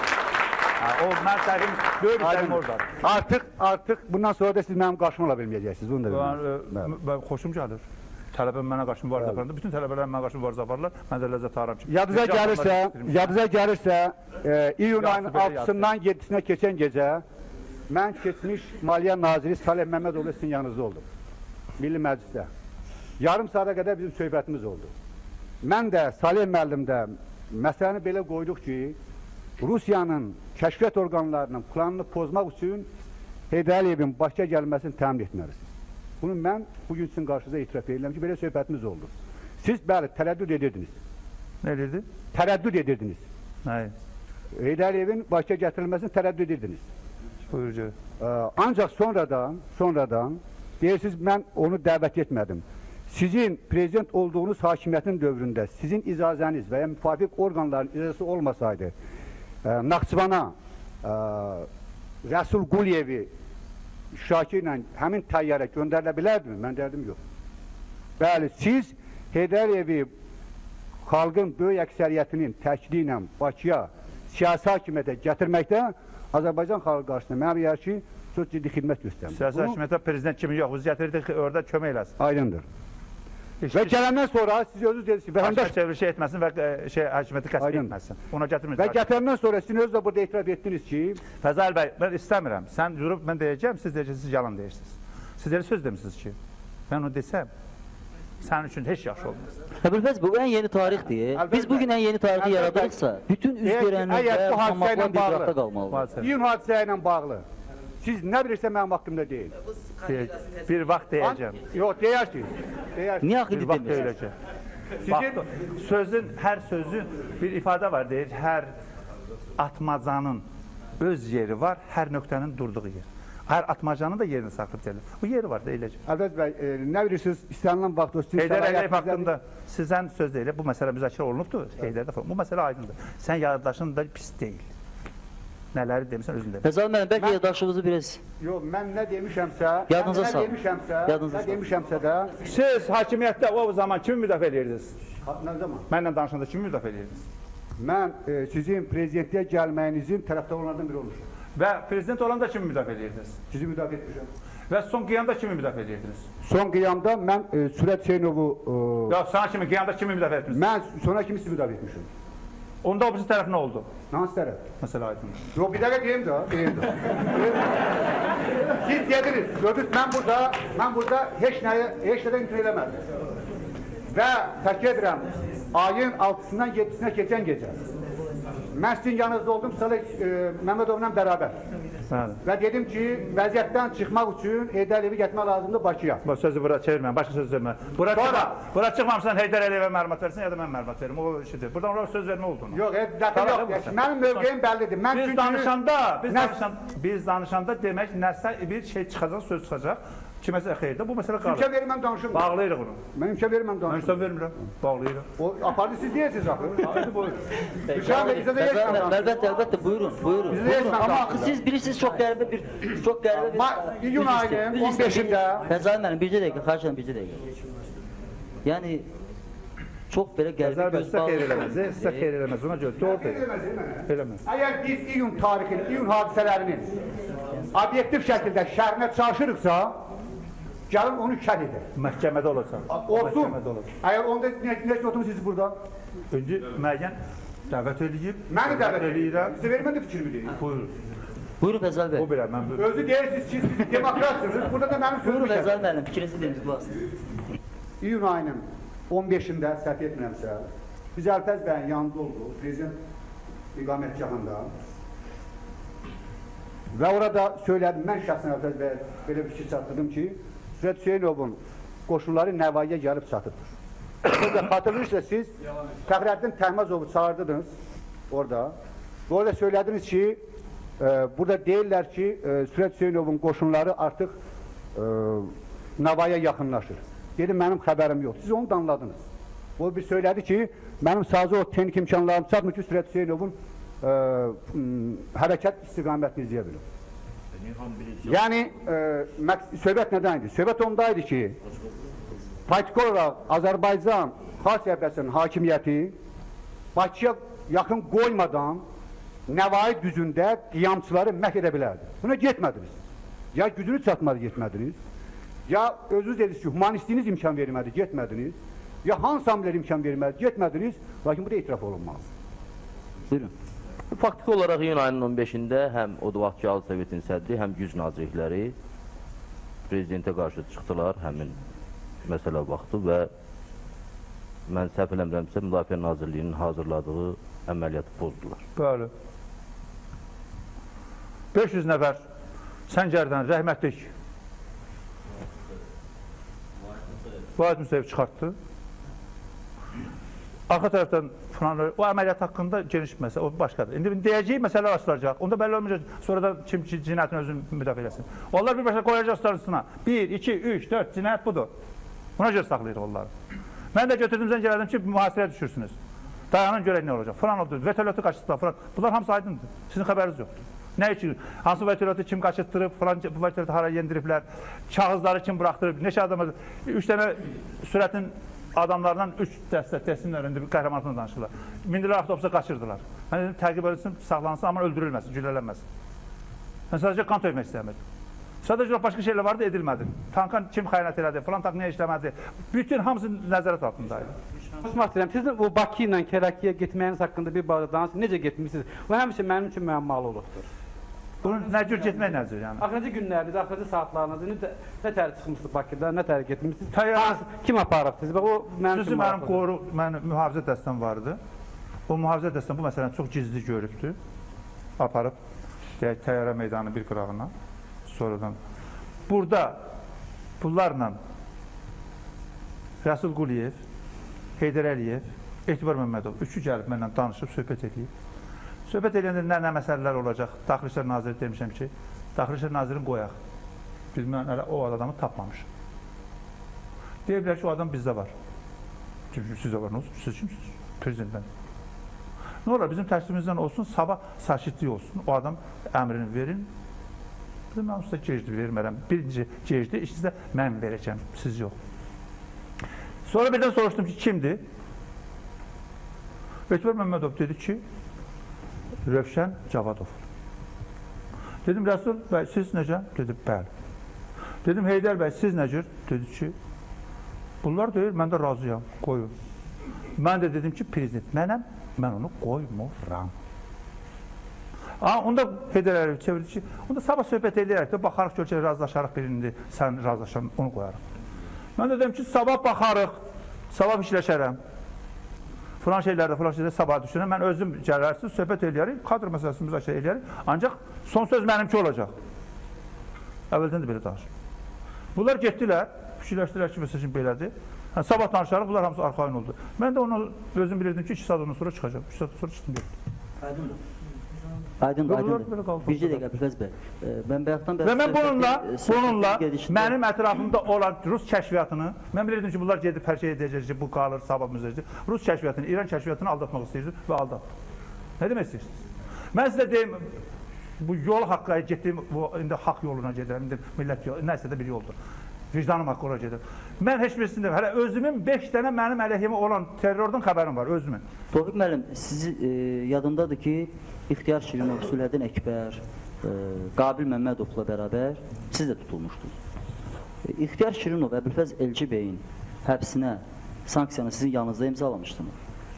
O, mən səhvim, böyük səhvim oradadır. Artıq, bundan sonra da siz mənim qarşıma ola bilməyəcəksiniz, bunu da bilməyəcəksiniz. Xoşum gəlir. Tələbəm mənə qarşı mübarizə aparanda, bütün tələbələr mənə qarşı mübarizə aparırlar, mən də ləzzət aram ki. Yadınıza gəlirsə, iyun ayının 6-sından 7-sinə keçən gecə mən keçmiş Maliyyə Naziri Salih Məmmədoğlu sizin yanınızda oldum. Milli Məclisdə. Yarım saata qədər bizim söhbətimiz oldu. Mən də Salih müəllim də məsələni belə qoyduq ki, Rusiyanın kəşfiyyat orqanlarının planını pozmaq üçün Heydər Əliyevin Bakıya gəlməsini təmin etməlisiniz. Bunu mən bugün sizin qarşınıza itiraf edirəm ki, belə söhbətimiz oldu. Siz, bəli, tərəddüd edirdiniz. Nə edirdi? Tərəddüd edirdiniz. Nəyi? Heydər Əliyevin Bakıya gətirilməsini tərəddüd edirdiniz. Buyur gör. Ancaq sonradan deyirsiniz, mən onu dəvət etmədim. Sizin prezident olduğunuz hakimiyyətin dövründə sizin icazəniz və ya müvafiq orqanların icazəsi olmasaydı, Naxçıvana Rəsul Quliyevi iştirakı ilə həmin təyyarə göndərilə bilərdimi? Mən derdim, yox. Bəli, siz Heydər Əliyevi xalqın böyük əksəriyyətinin təkidi ilə Bakıya siyasi hakimiyyətə gətirməkdə Azərbaycan xalqı qarşısında mənə deyər ki, çox ciddi xidmət göstərmiş. Siyasi hakimiyyətə prezident kimi yox, biz gətirdik, orada kömək eləsin. Aydındır. Və gələndən sonra siz özünüz deyirsiniz, vətəndaş çevrilişi etməsin və hakimiyyəti qəsb etməsin. Ona gətirmirsiniz. Və gətirəndən sonra sizin özünüz də burada etiraf etdiniz ki... Fəzail bəy, mən istəmirəm. Sən durub, mən deyəcəm, siz deyəcəksiniz, siz yalan deyirsiniz. Siz elə söz demişsiniz ki, mən onu desəm, sənin üçün heç yaxşı olmaz. Əbülfəz, bu ən yeni tarixdir. Biz bugün ən yeni tarixi yaradırıqsa, bütün üz görənlər və tamamlanan bir qıraqda qalmalıdır. İyun hadisə ilə bağlı. Siz nə bilirsə mənim haqqımda deyil. Bir vaxt deyəcəm. Yox, deyirsiniz. Niyə axili demirsiniz? Sözün, hər sözün bir ifadə var, deyir, hər atmacanın öz yeri var, hər nöqtənin durduğu yer. Hər atmacanın da yerini saxlıb deyilir. Bu yeri var, deyiləcək. Əlbəz bəy, nə bilirsiniz, istənilən vaxt o sizin Heydər Əliyev haqqında sizdən söz deyilir, bu məsələ müzakirə olunubdur, Heydərdə falan. Bu məsələ aydındır. Sən yaddaşın da pis deyil. Nələri demişsən özündə. Fəzal müəllim, bəlkə yaddaşınızı biraz... Yox, mən nə demişəmsə... Yadınıza sağ. Nə demişəmsə də... Siz hakimiyyətdə o zaman kimi müdafiə edirdiniz? Nə zaman? Mənlə danışanda kimi müdafiə edirdiniz? Mən sizin prezidentliyə gəlməyinizin tərəfdarlarından biri olmuşum. Və prezident olanda kimi müdafiə edirdiniz? Sizi müdafiə etmişəm. Və son qiyamda kimi müdafiə edirdiniz? Son qiyamda mən Sürət Hüseynovu... Ya, sana kimi, qiyamda kimi müdafiə etdiniz? Mən sonra kimi sizi müdafiə etmişim. Onda o birisi tərəf nə oldu? Hansı tərəf? Məsələ aydın. Yox, bir dəqiqə deyim də. Siz dediniz, gördünüz, mən burada heç nədən imkan eləmədim. Və təkrar edirəm, ayın 6-sından 7-sinə keçən gecə. Mən sizin yanınızda oldum, Salih Məmmədovla bərabər. Və dedim ki, vəziyyətdən çıxmaq üçün Heydər Əliyevi getmək lazımdır Bakıya. Sözü bura çevirməyəm, başqa söz vermə. Bura çıxmamışsan Heydər Əliyevə məlumat versin, ya da mən məlumat verim, o işidir. Buradan oraya söz vermə olduğunu. Yox, mənim mövqeyim bəllidir. Biz danışanda demək, nəsə bir şey çıxacaq, söz çıxacaq. Kiməsə xeyirdə, bu məsələ qalır. İmkan verim, mən danışım. Bağlayırıq onu. Mən imkan verim, mən danışım. Mən imkan vermirəm, bağlayırıq. O apardı, siz deyirsiniz axı. Haydi buyurun. Əlbəttə, buyurun. Amma axı siz bilirsiniz, çox qəribə bir... İyun ayının 15-də... Fəzai mənim, bircə dəqiqə, xarş edin, bircə dəqiqə. Yəni, çox belə qəribə göz bağlı... Sizə xeyr eləməz, ona görə, doğru deyil. Eləməz. Əgər biz iyun tarixini, iyun hadisələrinin obyektiv şəkildə şərhinə çalışırıqsa, gəlin onu kət edir. Məhkəmədə olacaq. Olsun. Əgər onda necə oturmuş siz burada? Öncə müəyyən dəvət eləyib. Məni dəvət eləyirəm. Sizə vermən də fikrimi deyil. Buyurun. Buyurun Fəzal bəy. O belə, mən buyurun. Özü deyirsiniz ki, siz demokratsınız. Burada da mənim sözüm. Buyurun Fəzal müəllim, fikrinizi deyiniz, bu asın. İyun ayının 15-də səhv etmirəmsə, biz Əlfəz bəyin yanında olduq, prezident iqamətgahında. Və orada söylədim, mən şəxsən Əlfəz bəyə belə bir şey çatdırdım ki, Sürət Hüseynovun qoşunları Nəvaiyə gəlib çatıbdır. Xatırlayırsınız, siz Fəxrəddin Təhməzovu çağırdınız orada. Və orada söylədiniz ki, burada deyirlər ki, Sürət Hüseynovun qoşunları artıq Nəvaiyə yaxınlaşır. Dedim, mənim xəbərim yox. Siz onu danladınız. O bir söylədi ki, mənim sadəcə o texnik imkanlarım çatmır ki, Sürət Hüseynovun hərəkət istiqamətini izləyə bilir. Yəni, söhbət nədən idi? Söhbət ondaydı ki, politik olaraq Azərbaycan Xalq Cəbhəsinin hakimiyyəti Bakıya yaxın qoymadan Nəvai düzündə qiyamçıları məhv edə bilərdi. Buna getmədiniz. Ya gücünüz çatmadı, getmədiniz. Ya özünüz dediniz ki, humanistliyiniz imkan vermədi, getmədiniz. Ya hansı amilər imkan vermədi, getmədiniz. Lakin bu da etiraf olunmaz. Buyurun. Faktiki olaraq iyun ayının 15-də həm o vaxtki Ali Sovetin sədri, həm güc nazirlikləri prezidentə qarşı çıxdılar həmin məsələ vaxtı və mən səhv eləmirəmsə Müdafiə Nazirliyinin hazırladığı əməliyyatı pozdular. Bəli. 500 nəfər Səncərdən rəhmətlik Vahid Müsəyev çıxartdı. Arxa tərəfdən o əməliyyat haqqında geniş məsələ, o başqadır. İndi deyəcək məsələ açılacaq. Onda bəlli olmayacaq, sonra da kim cinayətin özünü müdafiə eləsin. Onlar birbaşa qoyacaq starısına. 1, 2, 3, 4 cinayət budur. Buna görə saxlayırıq onları. Mən də götürdüm, zəng elədim ki, mühasirəyə düşürsünüz. Dayanın görək nə olacaq. Falan oldu, vertolyatı qaçırtdılar falan. Bunlar hamısı aydındır. Sizin xəbəriniz yoxdur. Nə üçün? Hansı vertolyatı kim qaçırtdırıb, falan bu vertolyatı hara yendiriblər, kağızları kim buraxdırıb, neçə adam, 3 dənə sürətin adamlardan 3 dəstə teslimlərində bir qəhrəmanlığını danışırlar. Mindilər avtobusa qaçırdılar. Mən dedim, təqib edilsin, saxlansın, amma öldürülməsin, güllələnməsin. Mən sadəcə qan tökmək istəmirdim. Sadəcə başqa şeylər vardı, edilmədi. Tanka kim xəyanət elədi, falan tank niyə işləmədi. Bütün hamısı nəzarət altındaydı. Siz o Bakı ilə Kərəkiyə getməyiniz haqqında bir bağlı danışın, necə getmişsiniz? Bu həmişə mənim üçün müəmmalı olubdur. Bunun nə cür getmək nədir yəni? Axırıncı günləriniz, axırıncı saatlarınız, nə tər çıxmışsınız Bakıda, nə tər getmişsiniz? Kim aparıb sizi? Xüsusi mənim qoru, mənim mühafizə dəstəm vardı. O mühafizə dəstəm bu məsələni çox gizli görübdü. Aparıb, deyək, təyyarə meydanı bir qırağına. Sonradan. Burada bunlarla Rəsul Quliyev, Heydər Əliyev, Etibar Məmmədov, üçü gəlib mənlə danışıb, söhbət edib. Söhbət edəndə nə məsələlər olacaq? Daxili İşlər Naziri demişəm ki, Daxili İşlər Nazirini qoyaq. Biz mən hələ o adamı tapmamışıq. Deyiblər ki, o adam bizdə var. Sizdə var, siz kimsiniz? Prezidentdən. Nə olar, bizim təqsimimizdən olsun, sabah sakitlik olsun, o adam əmrini verin. Bizim mən usta gecdi vermərəm. Birinci gecdi, ikincisi də mən verəcəm, siz yox. Sonra birdən soruşdum ki, kimdir? Etibar Məmmədov dedi ki, Rövşən Cavadov. Dedim, Rəsul bəy, siz necə? Dedi, bəli. Dedim, Heydər bəy, siz nə cür? Dedi ki, bunlar deyir, mən də razıyam, qoyun. Mən də dedim ki, prezident mənəm, mən onu qoymuram. Onda Heydər Əliyev çevirdi ki, onda sabah söhbət edərək də baxarıq, görkələ razılaşarıq birində, sən razılaşan, onu qoyarıq. Mən də dedim ki, sabah baxarıq, sabah işləşərəm. Filan şeylərdə sabah düşünürəm, mən özüm gələrsiz, söhbət edərik, kadr məsələsini müzakirə edərik, ancaq son söz mənimki olacaq. Əvvəldən də belə danışır. Bunlar getdilər, fikirləşdilər ki, məsəl üçün belədir. Sabah danışarıq, bunlar hamısı arxayın oldu. Mən də onu özüm bilirdim ki, 2 saat ondan sonra çıxacaq. 3 saat sonra çıxdım getdim. Aydındır. Bircə dəqiqə, Əbülfəz bəy. Mən bayaqdan və mən bununla mənim ətrafımda olan Rus kəşfiyyatını, mən bilirdim ki, bunlar gedib hər şey edəcək ki, bu qalır, sabah müzəcək. Rus kəşfiyyatını, İran kəşfiyyatını aldatmaq istəyirdim və aldatdım. Nə demək istəyirsiniz? Mən sizə deyim, bu yol haqqı getdiyim, indi haqq yoluna gedirəm, indi millət yolu, nəsə də bir yoldur. Vicdanım haqqı ora gedir. Mən heç birisini deyim, hələ özümün 5 dənə mənim əleyhimə olan terrordan xəbərim var, özümün. Tofiq müəllim, sizi yadındadır ki, İxtiyar Şirinov, Sülədin Əkbər, Qabil Məmmədovla bərabər siz də tutulmuşdunuz. İxtiyar Şirinov, Əbülfəz Elçi bəyin həbsinə, sanksiyanı sizin yanınızda imzalamışdınız.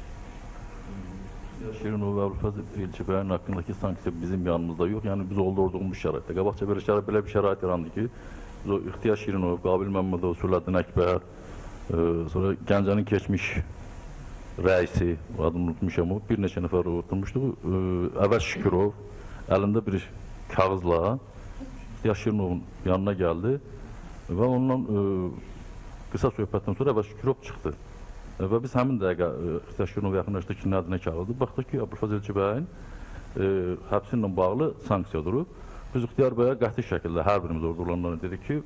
Şirinov və Əbülfəz Elçi bəyin haqqındakı sanksiya bizim yanımızda yox, yəni biz olduğumuz şəraitdə. Qabaqca belə bir şərait yarandı ki, İxtiyar Şirinov, Qabil Məmmədov, Sülədin Əkbər, sonra Gəncənin keçmiş rəisi, adını unutmuşam o, bir neçə nəfər oturmuşdu. Əvəz Şükürov əlində bir kağızla İxtiyar Şirinovun yanına gəldi və ondan qısa söhbətdən sonra Əvəz Şükürov çıxdı. Və biz həmin dəqiqə İxtiyar Şirinov yaxınlaşdıq ki, nədir, nə kağızdır. Baxdıq ki, Əbülfəz Elçi bəyin həbsi ilə bağlı sanksiya durub. Biz İxtiyar bəyə qəti şəkildə hər birimiz orada olanlara dedik ki,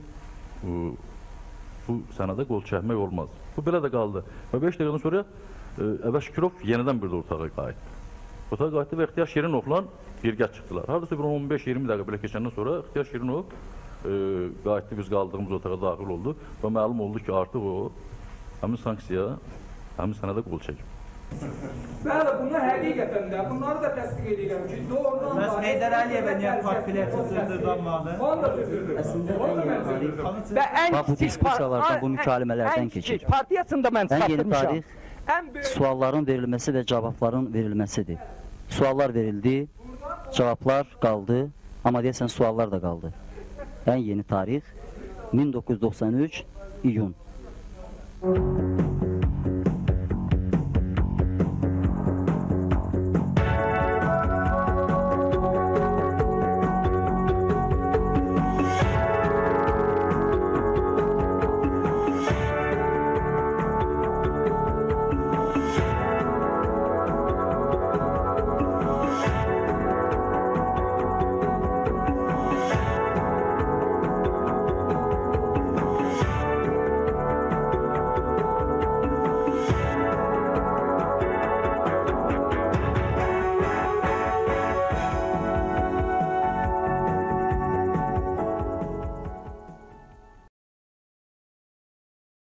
bu sənədə qol çəkmək olmaz. Bu belə də qaldı. Və 5 dəqiqədən sonra Əvəz Şükürov yenidən bir də ortağa qayıtdı. Ortağa qayıtdı və İxtiyar Şirinovla birgə çıxdılar. Hardasa bir 15-20 dəqiqə belə keçəndən sonra İxtiyar Şirinov qayıtdı, biz qaldığımız otağa daxil oldu və məlum oldu ki, artıq o həmin sanksiya, həmin sənədə qol çəkib. Bəli, bunlar həqiqətən də, bunları da təsdiq edirəm ki, doğrudan da... Bəs Heydər Əliyevə niyə partiyaçı sığdırılmadı? Onu da sığdırdım. Əslində, bu diskusiyalardan, bu mükalimələrdən keçir. Partiyasında mən çatdırmışam. Ən yeni tarix sualların verilməsi və cavabların verilməsidir. Suallar verildi, cavablar qaldı, amma deyəsən suallar da qaldı. Ən yeni tarix 1993 iyun.